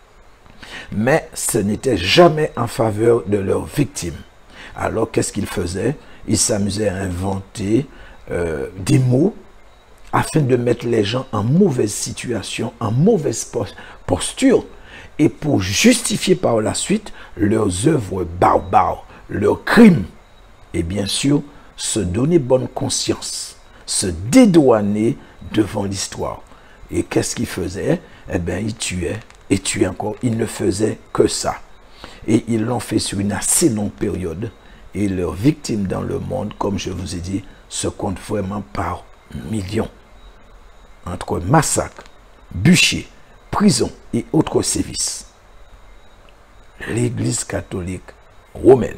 mais ce n'était jamais en faveur de leurs victimes. Alors, qu'est-ce qu'ils faisaient? Ils s'amusaient à inventer des mots afin de mettre les gens en mauvaise situation, en mauvaise posture, et pour justifier par la suite leurs œuvres barbares, leurs crimes. Et bien sûr, se donner bonne conscience, se dédouaner devant l'histoire. Et qu'est-ce qu'ils faisaient? Eh bien, ils tuaient et tuaient encore. Ils ne faisaient que ça. Et ils l'ont fait sur une assez longue période. Et leurs victimes dans le monde, comme je vous ai dit, se comptent vraiment par millions. Entre massacres, bûchers, prisons et autres sévices. L'Église catholique romaine.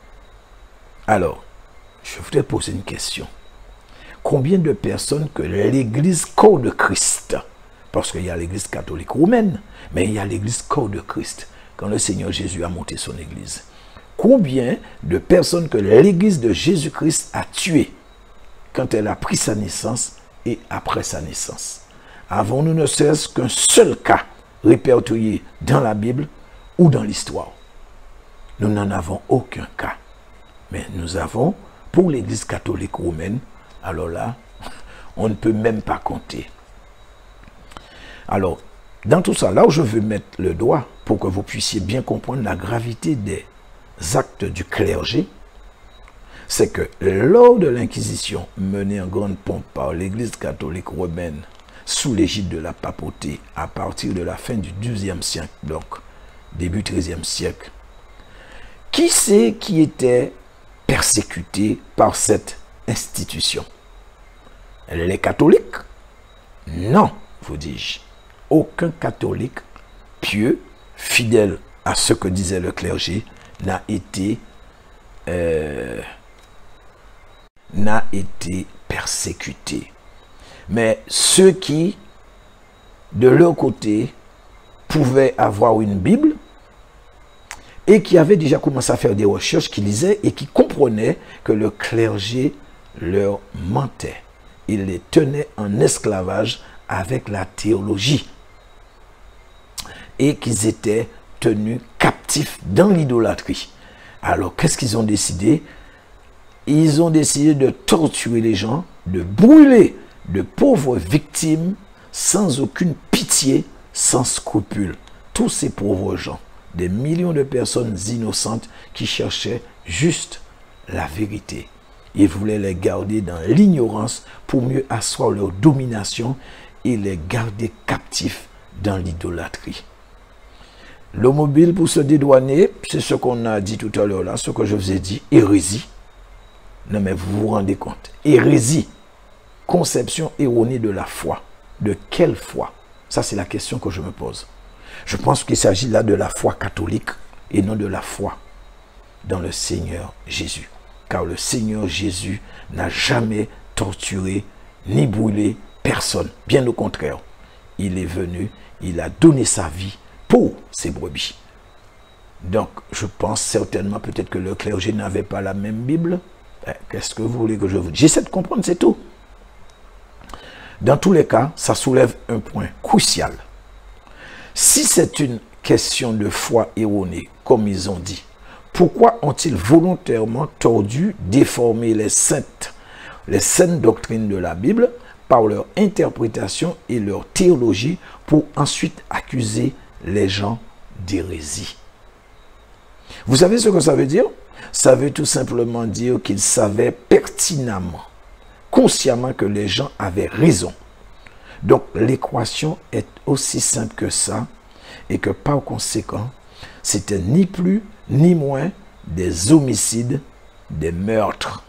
Alors, je voudrais poser une question. Combien de personnes que l'Église corps de Christ, parce qu'il y a l'Église catholique romaine, mais il y a l'Église corps de Christ, quand le Seigneur Jésus a monté son Église. Combien de personnes que l'Église de Jésus-Christ a tuées quand elle a pris sa naissance et après sa naissance. Avons-nous ne serait-ce qu'un seul cas répertorié dans la Bible ou dans l'histoire? Nous n'en avons aucun cas. Mais nous avons, pour l'Église catholique romaine, alors là, on ne peut même pas compter. Alors, dans tout ça, là où je veux mettre le doigt, pour que vous puissiez bien comprendre la gravité des actes du clergé, c'est que lors de l'Inquisition menée en grande pompe par l'Église catholique romaine sous l'égide de la papauté à partir de la fin du XIIe siècle, donc début XIIIe siècle, qui c'est qui était persécuté par cette institution? Les catholiques? Non, vous dis-je. Aucun catholique pieux, fidèle à ce que disait le clergé, n'a été persécuté. Mais ceux qui, de leur côté, pouvaient avoir une Bible et qui avaient déjà commencé à faire des recherches, qui lisaient et qui comprenaient que le clergé leur mentait. Il les tenait en esclavage avec la théologie et qu'ils étaient tenus captifs dans l'idolâtrie. Alors, qu'est-ce qu'ils ont décidé? Ils ont décidé de torturer les gens, de brûler de pauvres victimes sans aucune pitié, sans scrupule. Tous ces pauvres gens, des millions de personnes innocentes qui cherchaient juste la vérité. Ils voulaient les garder dans l'ignorance pour mieux asseoir leur domination et les garder captifs dans l'idolâtrie. Le mobile pour se dédouaner, c'est ce qu'on a dit tout à l'heure là, ce que je vous ai dit, hérésie. Non mais vous vous rendez compte, hérésie, conception erronée de la foi. De quelle foi? Ça c'est la question que je me pose. Je pense qu'il s'agit là de la foi catholique et non de la foi dans le Seigneur Jésus. Car le Seigneur Jésus n'a jamais torturé ni brûlé personne. Bien au contraire, il est venu, il a donné sa vie pour ses brebis. Donc, je pense certainement peut-être que le clergé n'avait pas la même Bible. Qu'est-ce que vous voulez que je vous dise? J'essaie de comprendre, c'est tout. Dans tous les cas, ça soulève un point crucial. Si c'est une question de foi erronée, comme ils ont dit, pourquoi ont-ils volontairement tordu, déformé les saintes doctrines de la Bible par leur interprétation et leur théologie pour ensuite accuser les gens d'hérésie? Vous savez ce que ça veut dire? Ça veut tout simplement dire qu'ils savaient pertinemment, consciemment que les gens avaient raison. Donc l'équation est aussi simple que ça et que par conséquent, c'était ni plus ni moins des homicides, des meurtres.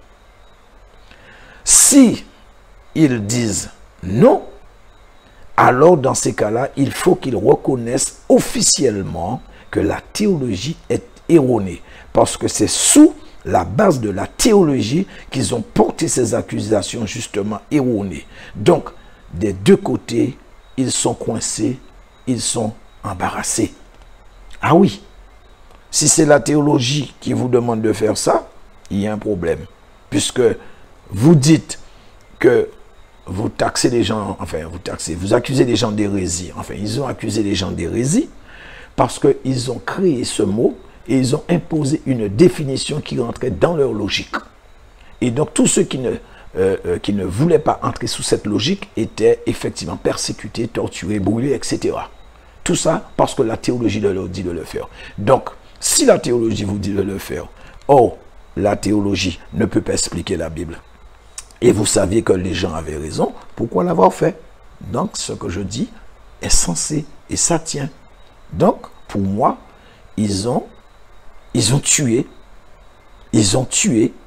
Si ils disent non, alors dans ces cas-là, il faut qu'ils reconnaissent officiellement que la théologie est erronée. Parce que c'est sous la base de la théologie qu'ils ont porté ces accusations justement erronées. Donc, des deux côtés, ils sont coincés, ils sont embarrassés. Ah oui, si c'est la théologie qui vous demande de faire ça, il y a un problème. Puisque vous dites que vous taxez les gens, enfin vous accusez les gens d'hérésie. Enfin, ils ont accusé les gens d'hérésie parce qu'ils ont créé ce mot et ils ont imposé une définition qui rentrait dans leur logique. Et donc, tous ceux qui ne voulaient pas entrer sous cette logique étaient effectivement persécutés, torturés, brûlés, etc. Tout ça parce que la théologie leur dit de le faire. Donc, si la théologie vous dit de le faire, oh, la théologie ne peut pas expliquer la Bible, et vous saviez que les gens avaient raison, pourquoi l'avoir fait? Donc, ce que je dis est sensé et ça tient. Donc, pour moi, ils ont tué, ils ont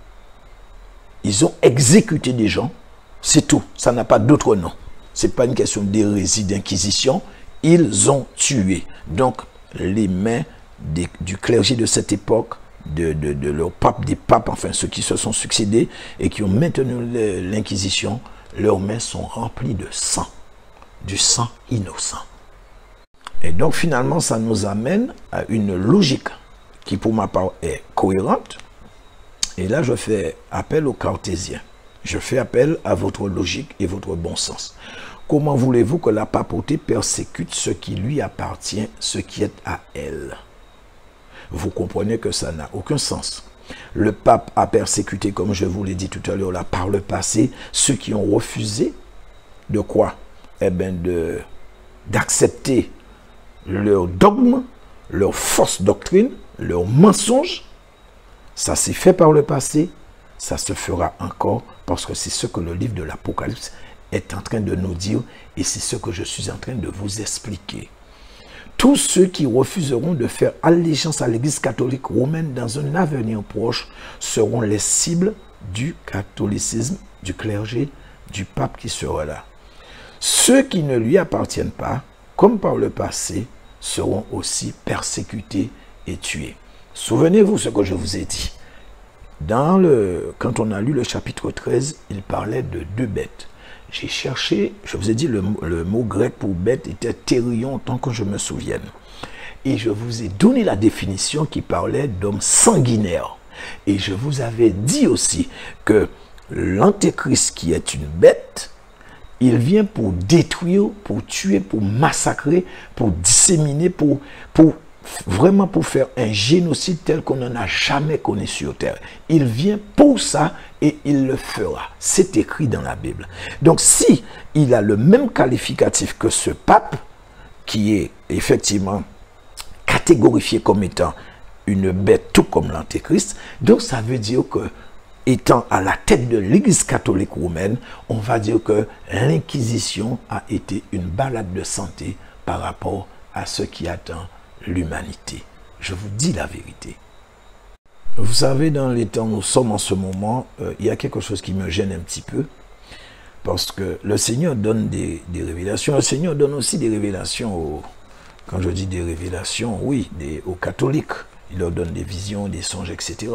exécuté des gens, c'est tout, ça n'a pas d'autre nom. Ce n'est pas une question d'hérésie, d'inquisition, ils ont tué. Donc, les mains du clergé de cette époque, de leurs papes, des papes, enfin ceux qui se sont succédés et qui ont maintenu l'inquisition, leurs mains sont remplies de sang, du sang innocent. Et donc finalement, ça nous amène à une logique qui pour ma part est cohérente. Et là, je fais appel aux cartésiens. Je fais appel à votre logique et votre bon sens. Comment voulez-vous que la papauté persécute ce qui lui appartient, ce qui est à elle? Vous comprenez que ça n'a aucun sens. Le pape a persécuté, comme je vous l'ai dit tout à l'heure, là, par le passé, ceux qui ont refusé de quoi? Eh bien, d'accepter leur dogme, leur fausse doctrine, leur mensonge. Ça s'est fait par le passé, ça se fera encore, parce que c'est ce que le livre de l'Apocalypse est en train de nous dire, et c'est ce que je suis en train de vous expliquer. Tous ceux qui refuseront de faire allégeance à l'Église catholique romaine dans un avenir proche seront les cibles du catholicisme, du clergé, du pape qui sera là. Ceux qui ne lui appartiennent pas, comme par le passé, seront aussi persécutés et tués. Souvenez-vous ce que je vous ai dit. Quand on a lu le chapitre 13, il parlait de 2 bêtes. J'ai cherché, je vous ai dit, le mot grec pour bête était thérion, tant que je me souvienne. Et je vous ai donné la définition qui parlait d'homme sanguinaire. Et je vous avais dit aussi que l'antéchrist qui est une bête, il vient pour détruire, pour tuer, pour massacrer, pour disséminer, vraiment pour faire un génocide tel qu'on n'en a jamais connu sur terre. Il vient pour ça et il le fera. C'est écrit dans la Bible. Donc si il a le même qualificatif que ce pape, qui est effectivement catégorifié comme étant une bête tout comme l'antéchrist, donc ça veut dire que étant à la tête de l'Église catholique romaine, on va dire que l'Inquisition a été une balade de santé par rapport à ce qui attend l'humanité. Je vous dis la vérité. Vous savez, dans les temps où nous sommes en ce moment, il y a quelque chose qui me gêne un petit peu, parce que le Seigneur donne des révélations. Le Seigneur donne aussi des révélations, quand je dis des révélations, oui, aux catholiques. Il leur donne des visions, des songes, etc.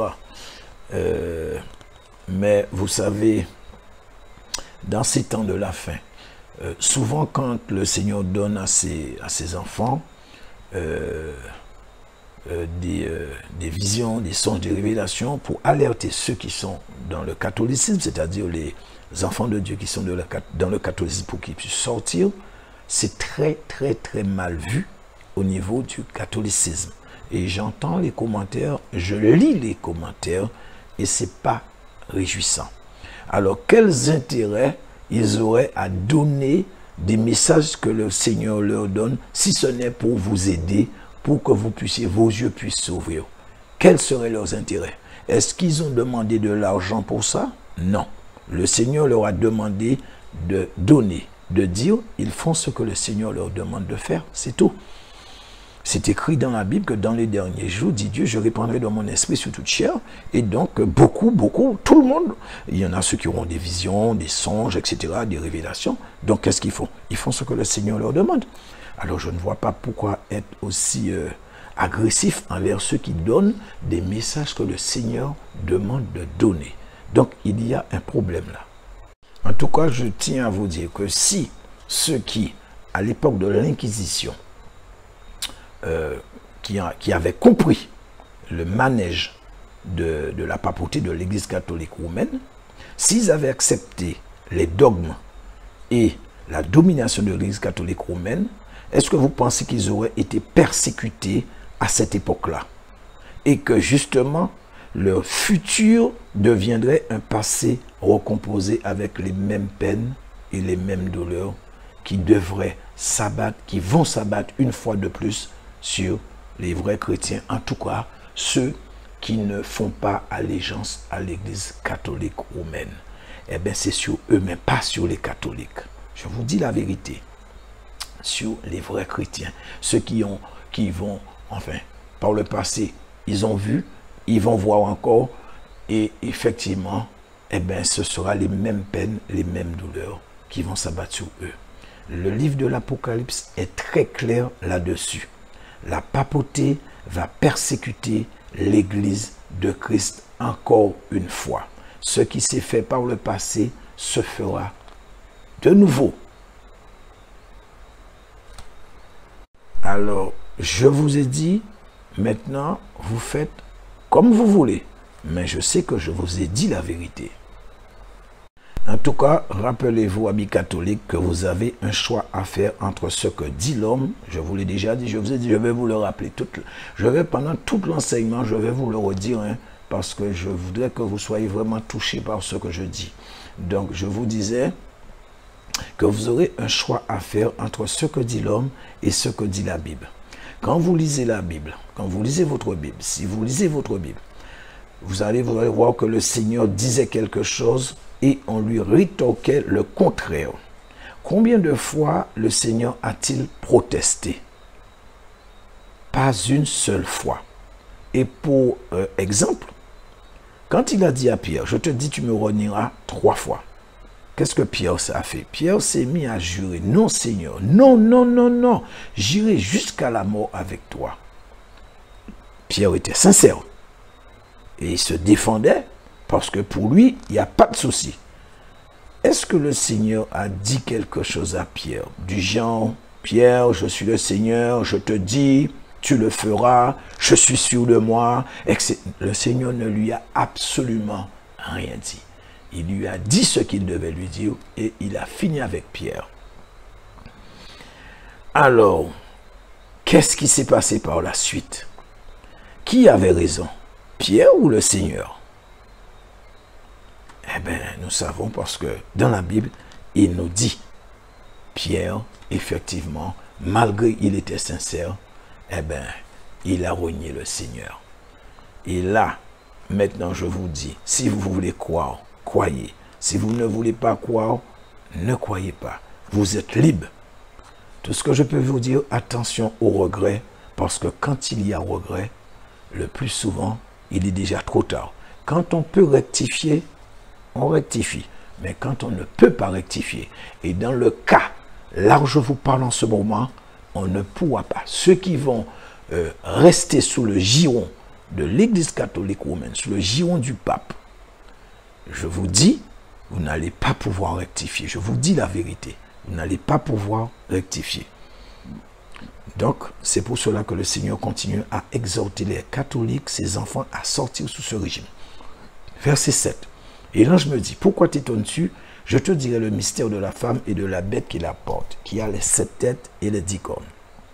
Mais vous savez, dans ces temps de la fin, souvent quand le Seigneur donne à ses enfants des visions, des songes, des révélations pour alerter ceux qui sont dans le catholicisme, c'est-à-dire les enfants de Dieu qui sont dans le catholicisme pour qu'ils puissent sortir, c'est très très très mal vu au niveau du catholicisme. Et j'entends les commentaires, je lis les commentaires et c'est pas réjouissant. Alors quels intérêts ils auraient à donner des messages que le Seigneur leur donne, si ce n'est pour vous aider, pour que vous puissiez, vos yeux puissent s'ouvrir? Quels seraient leurs intérêts? Est-ce qu'ils ont demandé de l'argent pour ça? Non. Le Seigneur leur a demandé de donner, de dire, ils font ce que le Seigneur leur demande de faire, c'est tout. C'est écrit dans la Bible que dans les derniers jours, dit Dieu, je répandrai dans mon esprit sur toute chair. Et donc, beaucoup, tout le monde, il y en a ceux qui auront des visions, des songes, etc., des révélations. Donc, qu'est-ce qu'ils font? Ils font ce que le Seigneur leur demande. Alors, je ne vois pas pourquoi être aussi agressif envers ceux qui donnent des messages que le Seigneur demande de donner. Donc, il y a un problème là. En tout cas, je tiens à vous dire que si ceux qui, à l'époque de l'Inquisition, qui avaient compris le manège de la papauté de l'Église catholique romaine, s'ils avaient accepté les dogmes et la domination de l'Église catholique romaine, est-ce que vous pensez qu'ils auraient été persécutés à cette époque-là? Et que justement, leur futur deviendrait un passé recomposé avec les mêmes peines et les mêmes douleurs qui devraient s'abattre, qui vont s'abattre une fois de plus sur les vrais chrétiens, en tout cas ceux qui ne font pas allégeance à l'Église catholique romaine. Eh bien, c'est sur eux, mais pas sur les catholiques. Je vous dis la vérité. Sur les vrais chrétiens, ceux qui vont, enfin, par le passé, ils ont vu, ils vont voir encore, et effectivement, eh bien, ce sera les mêmes peines, les mêmes douleurs qui vont s'abattre sur eux. Le livre de l'Apocalypse est très clair là-dessus. La papauté va persécuter l'Église de Christ encore une fois. Ce qui s'est fait par le passé se fera de nouveau. Alors, je vous ai dit, maintenant, vous faites comme vous voulez. Mais je sais que je vous ai dit la vérité. En tout cas, rappelez-vous, amis catholiques, que vous avez un choix à faire entre ce que dit l'homme. Je vous l'ai déjà dit, je vous ai dit, je vais vous le rappeler. Pendant tout l'enseignement, je vais vous le redire, hein, parce que je voudrais que vous soyez vraiment touchés par ce que je dis. Donc, je vous disais que vous aurez un choix à faire entre ce que dit l'homme et ce que dit la Bible. Quand vous lisez la Bible, quand vous lisez votre Bible, si vous lisez votre Bible, vous allez voir que le Seigneur disait quelque chose et on lui rétorquait le contraire. Combien de fois le Seigneur a-t-il protesté? Pas une seule fois. Et pour exemple, quand il a dit à Pierre, je te dis tu me renieras 3 fois. Qu'est-ce que Pierre a fait? Pierre s'est mis à jurer, non Seigneur, non, non, non, non, j'irai jusqu'à la mort avec toi. Pierre était sincère. Et il se défendait parce que pour lui, il n'y a pas de souci. Est-ce que le Seigneur a dit quelque chose à Pierre? Du genre, Pierre, je suis le Seigneur, je te dis, tu le feras, je suis sûr de moi. Etc. Le Seigneur ne lui a absolument rien dit. Il lui a dit ce qu'il devait lui dire et il a fini avec Pierre. Alors, qu'est-ce qui s'est passé par la suite? Qui avait raison? Pierre ou le Seigneur? Eh bien, nous savons parce que dans la Bible, il nous dit, Pierre, effectivement, malgré qu'il était sincère, eh bien, il a renié le Seigneur. Et là, maintenant, je vous dis, si vous voulez croire, croyez. Si vous ne voulez pas croire, ne croyez pas. Vous êtes libre. Tout ce que je peux vous dire, attention au regret, parce que quand il y a regret, le plus souvent, il est déjà trop tard. Quand on peut rectifier, on rectifie. Mais quand on ne peut pas rectifier, et dans le cas, là où je vous parle en ce moment, on ne pourra pas. Ceux qui vont rester sous le giron de l'Église catholique romaine, sous le giron du pape, je vous dis, vous n'allez pas pouvoir rectifier. Je vous dis la vérité. Vous n'allez pas pouvoir rectifier. Donc, c'est pour cela que le Seigneur continue à exhorter les catholiques, ses enfants, à sortir sous ce régime. Verset 7. Et l'ange me dit, pourquoi t'étonnes-tu? Je te dirai le mystère de la femme et de la bête qui la porte, qui a les 7 têtes et les 10 cornes.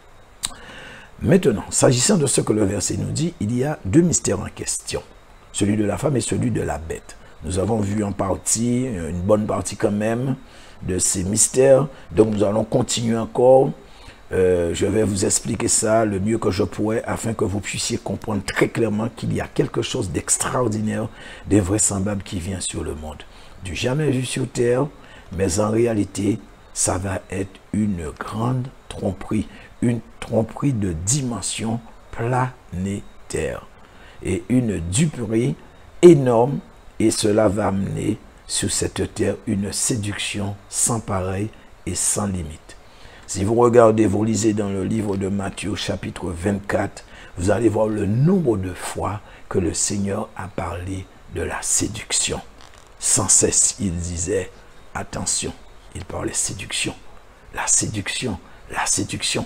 Maintenant, s'agissant de ce que le verset nous dit, il y a 2 mystères en question. Celui de la femme et celui de la bête. Nous avons vu en partie, une bonne partie quand même, de ces mystères. Donc nous allons continuer encore. Je vais vous expliquer ça le mieux que je pourrai afin que vous puissiez comprendre très clairement qu'il y a quelque chose d'extraordinaire, d'invraisemblable qui vient sur le monde. Du jamais vu sur terre, mais en réalité, ça va être une grande tromperie. Une tromperie de dimension planétaire. Et une duperie énorme. Et cela va amener sur cette terre une séduction sans pareil et sans limite. Si vous regardez, vous lisez dans le livre de Matthieu chapitre 24, vous allez voir le nombre de fois que le Seigneur a parlé de la séduction. Sans cesse, il disait, attention, il parlait séduction, la séduction, la séduction.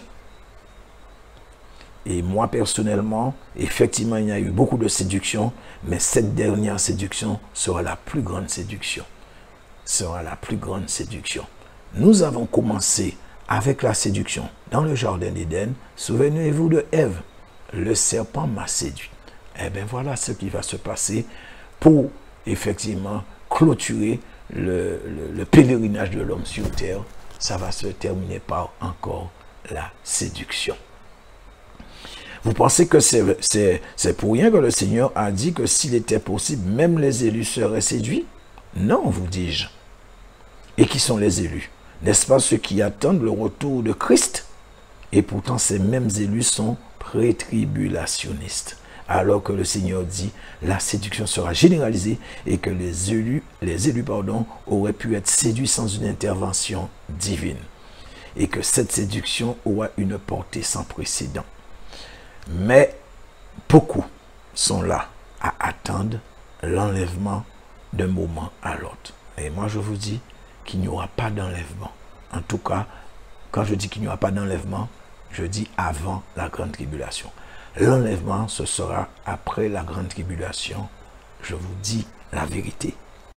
Et moi, personnellement, effectivement, il y a eu beaucoup de séduction, mais cette dernière séduction sera la plus grande séduction. Sera la plus grande séduction. Nous avons commencé avec la séduction dans le jardin d'Éden. Souvenez-vous de Ève. Le serpent m'a séduit. Eh bien, voilà ce qui va se passer pour, effectivement, clôturer le pèlerinage de l'homme sur terre. Ça va se terminer par encore la séduction. Vous pensez que c'est pour rien que le Seigneur a dit que s'il était possible, même les élus seraient séduits? Non, vous dis-je. Et qui sont les élus? N'est-ce pas ceux qui attendent le retour de Christ? Et pourtant, ces mêmes élus sont pré-tribulationnistes. Alors que le Seigneur dit, la séduction sera généralisée et que les élus auraient pu être séduits sans une intervention divine. Et que cette séduction aura une portée sans précédent. Mais beaucoup sont là à attendre l'enlèvement d'un moment à l'autre. Et moi, je vous dis qu'il n'y aura pas d'enlèvement. En tout cas, quand je dis qu'il n'y aura pas d'enlèvement, je dis avant la grande tribulation. L'enlèvement, ce sera après la grande tribulation. Je vous dis la vérité.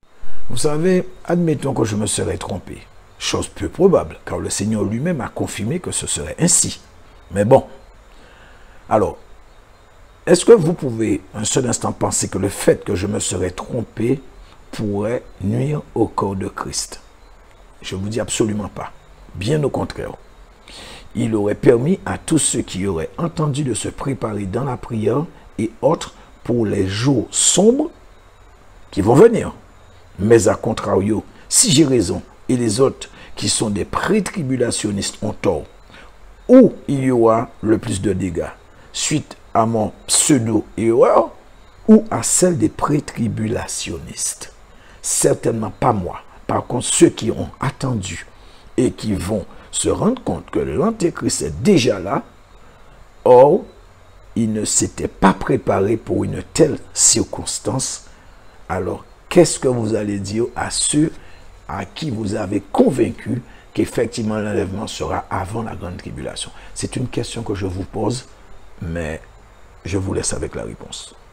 Vous savez, admettons que je me serais trompé. Chose peu probable, car le Seigneur lui-même a confirmé que ce serait ainsi. Mais bon, alors, est-ce que vous pouvez un seul instant penser que le fait que je me serais trompé pourrait nuire au corps de Christ? Je vous dis absolument pas. Bien au contraire. Il aurait permis à tous ceux qui auraient entendu de se préparer dans la prière et autres pour les jours sombres qui vont venir. Mais à contrario, si j'ai raison et les autres qui sont des pré-tribulationnistes ont tort, où il y aura le plus de dégâts, suite à mon pseudo-erreur ou à celle des pré-tribulationnistes? Certainement pas moi. Par contre, ceux qui ont attendu et qui vont se rendre compte que l'Antéchrist est déjà là, or, il ne s'était pas préparé pour une telle circonstance, alors qu'est-ce que vous allez dire à ceux à qui vous avez convaincu qu'effectivement l'enlèvement sera avant la grande tribulation? C'est une question que je vous pose, mais je vous laisse avec la réponse.